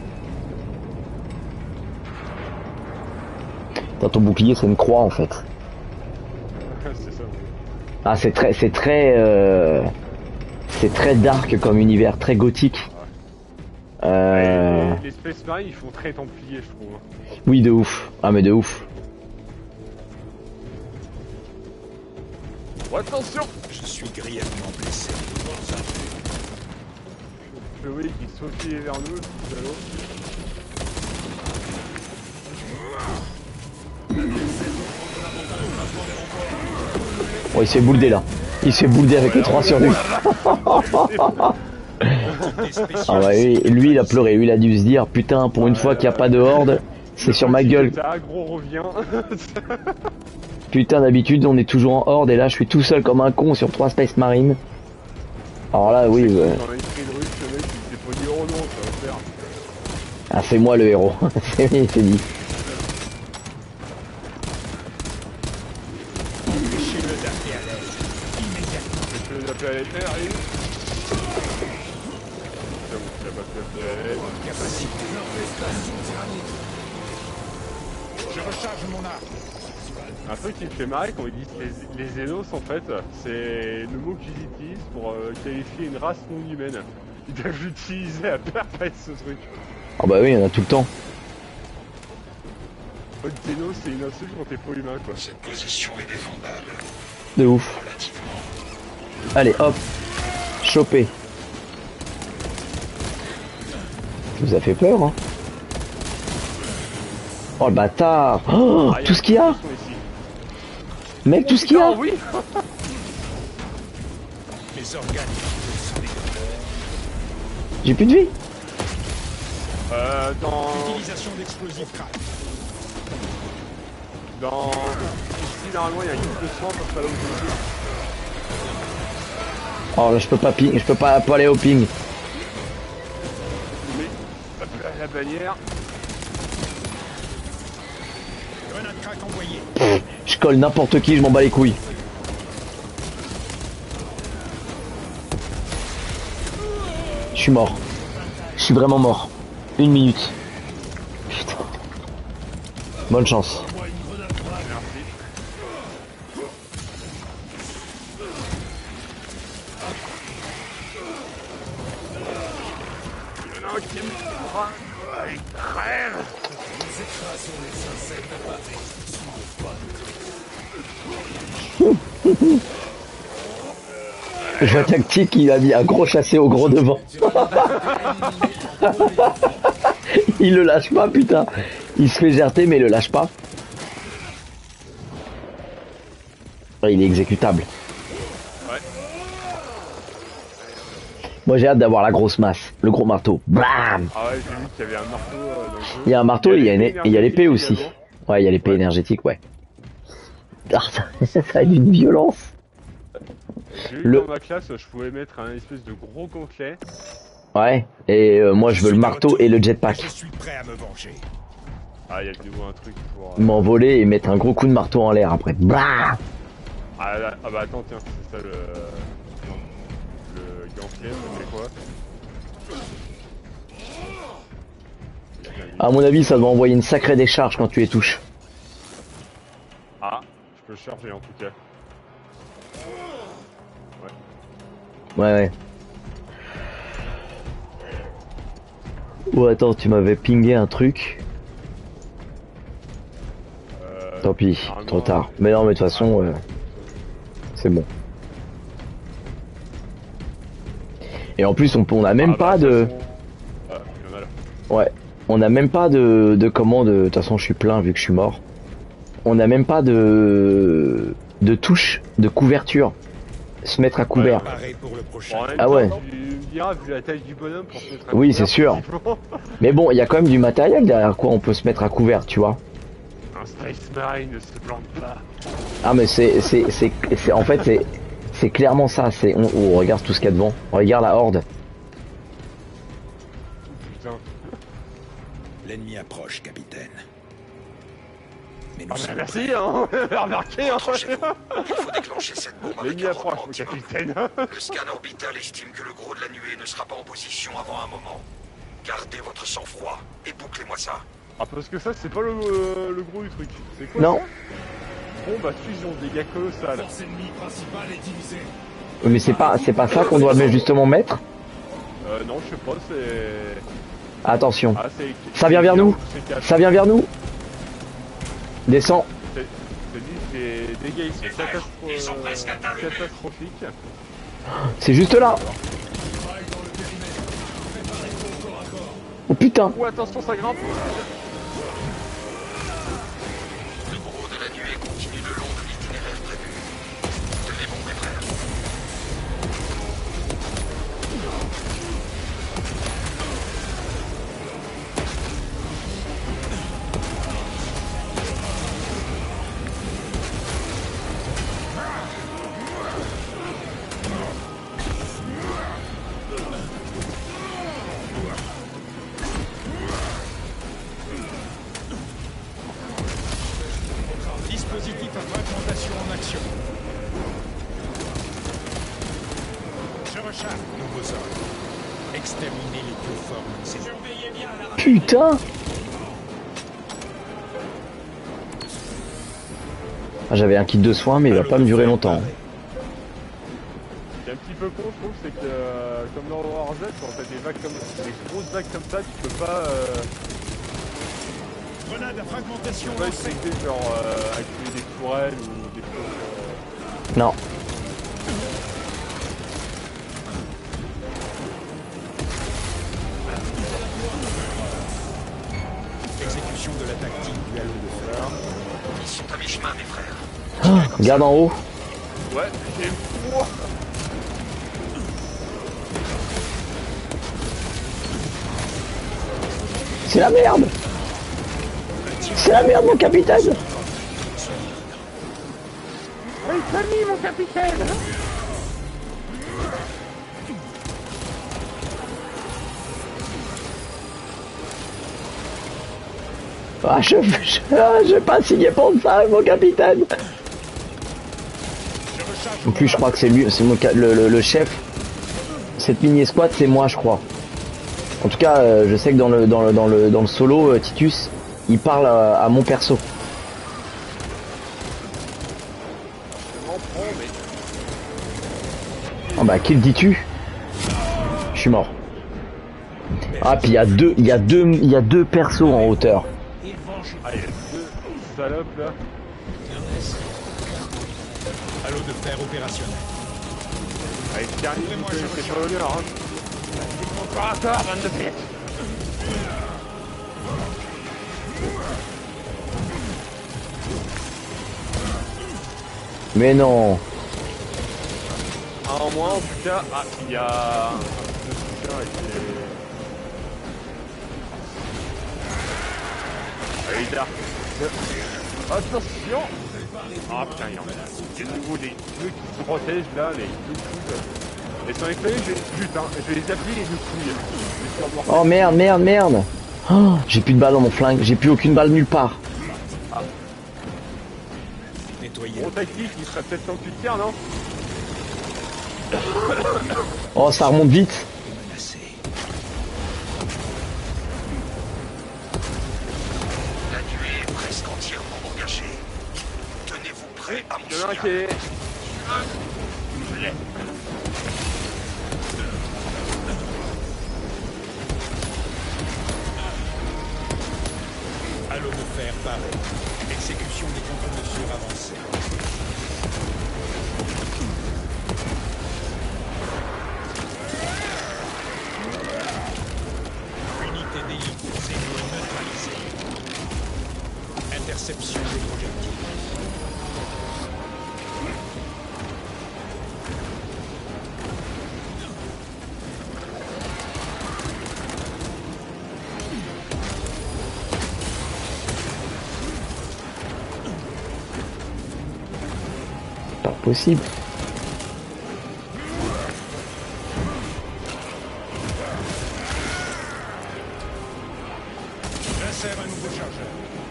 Dans ton bouclier, c'est une croix en fait. c'est ça. Ah, c'est très, c'est très, euh, c'est très dark comme univers, très gothique. Euh, Les, les Space Marines, ils font très templier, je trouve. hein. oui, de ouf. Ah, mais de ouf. Oh, attention! Je suis grièvement blessé. Chloé qui sautille vers nous, le petit salaud. Oh, il se fait boulder là. Il se fait boulder avec les trois sur lui. Ah bah oui, lui il a pleuré, lui il a dû se dire putain pour une fois qu'il n'y a pas de horde, c'est sur ma gueule. T'as aggro revient. Putain d'habitude on est toujours en horde et là je suis tout seul comme un con sur trois Space Marines. Alors là oui, euh, Dans l'esprit de russe, le mec il s'est pas dit oh non, ça va faire. ah, c'est moi le héros, c'est c'est dit. Empêchez-le d'appeler à l'aide. Immédiatement. Je vais te je vais aller faire une... C'est bon, il a pas fait la Capacité d'infestation tyrannique. Je recharge mon arme. Un truc qui me fait marrer quand ils disent les, les Xénos, en fait, c'est le mot qu'ils utilisent pour euh, qualifier une race non humaine. Ils doivent l'utiliser à perpète ce truc. Ah bah oui, il y en a tout le temps. En fait, Xénos, c'est une insulte quand t'es pas humain, quoi. Cette position est défendable. De ouf. Relativement. Allez, hop. Chopé. Ça vous a fait peur, hein. Oh le bâtard. Oh, Ah, tout ce qu'il y a. Ici. Mec, tout ce qu'il y a. Ah oui. Mes organes sont des J'ai plus de vie. Euh, dans... Utilisation d'explosifs crack. Dans... Ici, normalement, il y a une coupe de sang parce que là où je suis. Oh là, je peux pas ping, je peux pas, pas aller au ping. Mais, hop là, la bannière. Grenade crack envoyée. Je colle n'importe qui, je m'en bats les couilles. Je suis mort. Je suis vraiment mort. Une minute. Putain. Bonne chance. Merci. Il y en a un qui me prend. Il crève. Je vois tactique, il a mis un gros chassé au gros devant. Il le lâche pas, putain. Il se fait gerter, mais il le lâche pas. Il est exécutable. Ouais. Moi j'ai hâte d'avoir la grosse masse, le gros marteau. Bam. Ah ouais, j'ai vu qu'il y avait un marteau euh, dans le jeu. Il y a un marteau et il y a, une- et il y a l'épée aussi. également. Ouais, il y a l'épée Ouais. énergétique, ouais. Ah, ça, ça a d'une violence. J'ai eu Le- dans ma classe, je pouvais mettre un espèce de gros gantelet. Ouais, et euh, moi je veux le suis de marteau retour. et le jetpack. Je suis prêt à me venger. Ah, il y a de nouveau un truc pour... euh, M'envoler et mettre un gros coup de marteau en l'air après. Bah. Ah, là- ah bah attends, tiens, c'est ça le... Le gantelet, ça fait quoi? À mon avis, ça doit envoyer une sacrée décharge quand tu les touches. Ah, je peux le charger en tout cas. Ouais, ouais. Oh, attends, tu m'avais pingé un truc. Euh, Tant pis, normalement, trop tard. Mais non, mais de toute façon, euh, c'est bon. Et en plus, on, on a même ah, bah, pas de... toute façon- Ah, il y en a là. Ouais, on a même pas de, de comment de... De toute façon, je suis plein vu que je suis mort. On a même pas de... De touche, de couverture. Se mettre à couvert. Préparé pour le prochain. Bon, en même Ah temps, ouais. Tu me diras, vu la taille du bonhomme, pour se mettre à Oui, couvert, c'est sûr. pratiquement. Mais bon, il y a quand même du matériel derrière quoi on peut se mettre à couvert, tu vois. Un Space Marine ne se plante pas. Ah mais c'est c'est c'est c'est en fait c'est c'est clairement ça, c'est on, on regarde tout ce qu'il y a devant. On regarde la horde. Putain. L'ennemi approche, capitaine. Mais nous Ah bah sommes merci, prêts. hein. Remarquez, hein. Raccrochez-vous. Il faut déclencher cette bombe avec L'ennemi un approche, rendement mon optimum. capitaine. Le scan orbital estime que le gros de la nuée ne sera pas en position avant un moment. Gardez votre sang-froid et bouclez-moi ça. Ah, parce que ça, c'est pas le, euh, le gros du truc. C'est quoi Non. ça Bombe à fusion, dégâts colossal. Force ennemie principale est divisée. Mais c'est pas c'est pas ça qu'on doit mais justement mettre. Euh, non, je sais pas, c'est... Attention. Ah, c'est... Ça vient vers nous. C'est quatre. Ça vient vers nous. Descends. C'est c'est dit, les dégâts ici catastro... Ils sont presque atteints le but. catastrophiques. C'est juste là. Oh putain. Oh, attention, ça grimpe. Le gros de la nuée continue le long de l'itinéraire prévu. Tenez bon, mes frères. Je recharge. Nouveaux ordres. Exterminer les plus forts. Surveillez bien la... Putain. Ah, j'avais un kit de soins, mais il va pas me durer longtemps. Ce qui est un petit peu con, je trouve, c'est que euh, comme dans War Z, quand t'as des vagues comme des grosses vagues comme ça, tu peux pas euh, Grenade à fragmentation tu peux pas lancée. expecter genre euh, activer des tourelles ou des choses. Non. Exécution de la tactique du halo de fer. Ils sont à mi-chemin, mes frères. Ah, regarde en haut. Euh... Ouais, j'ai froid. C'est la merde. C'est la merde, mon capitaine. Oui, salut mon capitaine. Ah, je, je, ah, je vais pas signer pour ça, mon capitaine. En plus, je crois que c'est lui, c'est mon ca- le, le, le chef. Cette mini escouade, c'est moi, je crois. En tout cas, euh, je sais que dans le dans le dans le dans le solo, euh, Titus, il parle à, à mon perso. Je m'en prends, mais Ah bah, qui le dis-tu? Je suis mort. Ah, puis il y a deux, il y a deux, il y a deux persos en hauteur. ah, il y a deux salopes là. Halo de fer opérationnel. Avec Carly, Ouvrez-moi, je c'est recharge. pas l'honneur, hein. Encore encore, bande de bêtes. Mais non. Un en moins, en tout cas. Ah, il y a un petit peu de soutien avec les... Allez, Dark. Attention. Ah putain, il y en a. Il y a de nouveau des trucs qui se protègent là, les deux couilles. Et sans effet, je vais... Putain, je vais les appeler les deux couilles. Je vais faire voir. Oh merde, merde, merde. Oh, j'ai plus de balles dans mon flingue, j'ai plus aucune balle nulle part. Nettoyer. Bon tactique, il serait peut-être temps que tu te tires, non? Oh, ça remonte vite. Menacé. La nuée est presque entièrement engagée. Tenez-vous prêts à mon Il y en a un qui signal. est... Je l'ai. Halo de fer paré. Exécution des contre-mesures avancées. Unité d'élite zéro neutralisée. Interception des projectiles. Pas possible. J'insère un nouveau chargeur.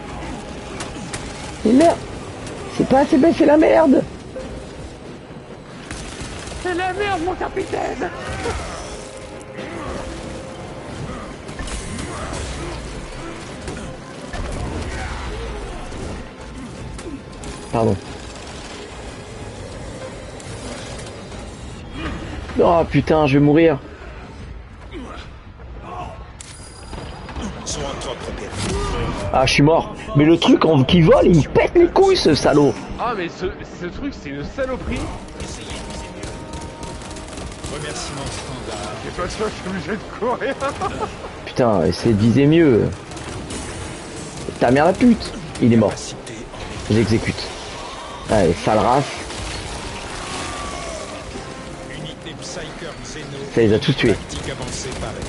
Mais merde. C'est pas assez bien, c'est la merde. C'est la merde, mon capitaine. Pardon. Oh putain, je vais mourir. Soin top repéré. Ah, je suis mort. Mais le truc en... qui vole, il me pète les couilles, ce salaud. Ah mais ce, ce truc c'est une saloperie. Remerciements standard. Et pas ça, je suis obligé de courir. Putain, essayez de viser mieux. Ta mère la pute. Il est mort. Capacité J'exécute. Allez, sale race. Unité Psyker Xeno. Ça les a tous tués. Tactique avancée parée.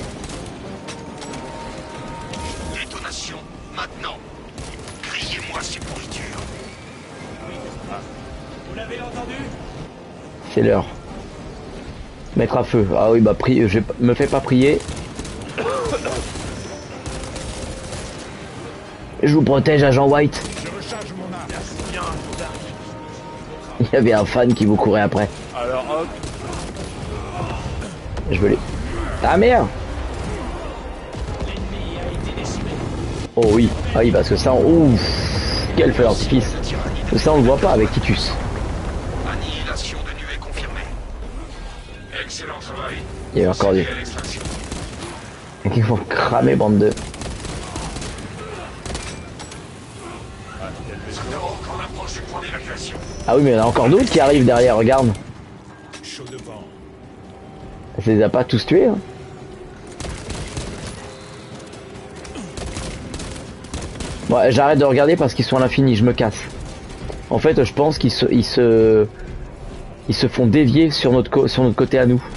Détonation, maintenant. Criez-moi ces pourritures. Vous l'avez entendu? C'est l'heure. Mettre à feu. Ah oui, bah prie, je me fais pas prier. Je vous protège, agent White. Je recharge mon arme. Bien. Il y avait un fan qui vous courait après. Alors hop. Je veux les... Ah merde. Oh oui, ah oui, parce que ça, on... Ouf, quel feu d'artifice. Ça, on le voit pas avec Titus. Annihilation de nuée confirmée. Excellent travail. Il y a encore du... Procédez à l'extraction. Ils vont cramer, bande de... Espérons qu'on approche du point d'évacuation. Ah oui, mais il y en a encore d'autres qui arrivent derrière, regarde. Chaud devant. Ça les a pas tous tués, hein. Bon, j'arrête de regarder parce qu'ils sont à l'infini, je me casse. En fait, je pense qu'ils se, ils se, ils se font dévier sur notre, co sur notre côté à nous.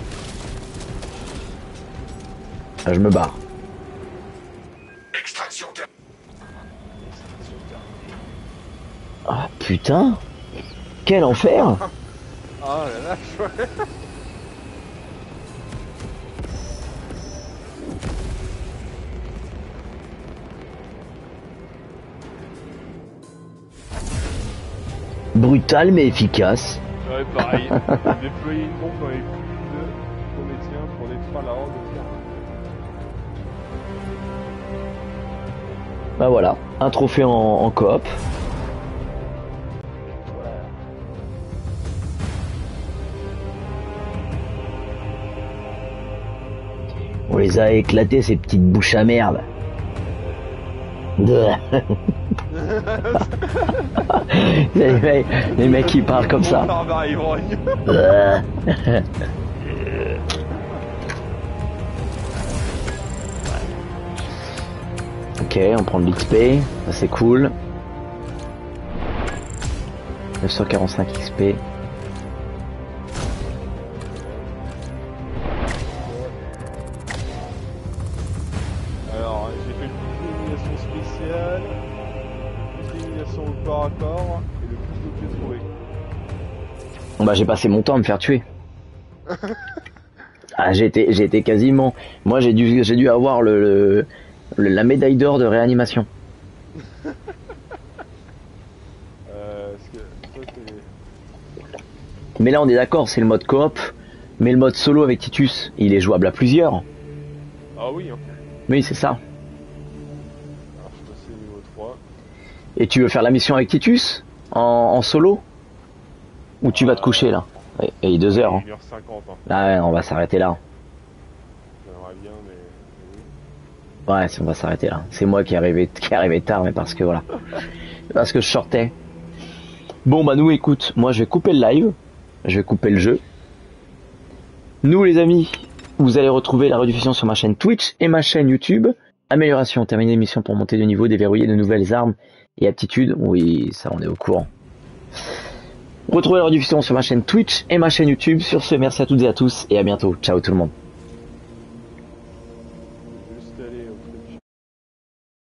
Ah, je me barre. Extraction terminée. Ah putain, quel enfer. Ah là là, chouette. Brutal mais efficace. Ouais, pareil. Déployer une bombe dans les plus de Prométhéens pour détruire la horde de Pierre. Bah voilà, un trophée en, en coop. On les a éclatés ces petites bouches à merde. les, mecs, les mecs qui parlent comme ça. Barbare ivrogne. Ok, on prend de l'X P, ça c'est cool. neuf cent quarante-cinq X P. Alors, j'ai fait le plus d'élimination spéciale, le plus d'élimination au corps à corps et le plus d'objets trouvés. Bah j'ai passé mon temps à me faire tuer. Ah j'ai été, j'ai été quasiment... Moi j'ai dû, j'ai dû avoir le, le, le- la médaille d'or de réanimation. Euh, parce que toi t'es... Mais là on est d'accord, c'est le mode coop. Mais le mode solo avec Titus, il est jouable à plusieurs. Ah oui, hein. Oui c'est ça. Alors je passe au niveau trois. Et tu veux faire la mission avec Titus en, en solo? Ou tu vas te coucher là? Et, et il est deux heures. Hein. une heure cinquante, hein. Ah ouais, on va s'arrêter là. J'aimerais bien, mais... mais oui. Ouais, on va s'arrêter là. C'est moi qui est arrivé, qui est arrivé tard, mais parce que voilà. Parce que je sortais. Bon bah nous écoute, moi je vais couper le live. Je vais couper le jeu. Nous les amis, vous allez retrouver la rediffusion sur ma chaîne Twitch et ma chaîne YouTube. Amélioration, terminer l'émission pour monter de niveau, déverrouiller de nouvelles armes et aptitudes. Oui, ça on est au courant. Retrouvez la rediffusion sur ma chaîne Twitch et ma chaîne YouTube. Sur ce, merci à toutes et à tous et à bientôt. Ciao tout le monde. Juste aller au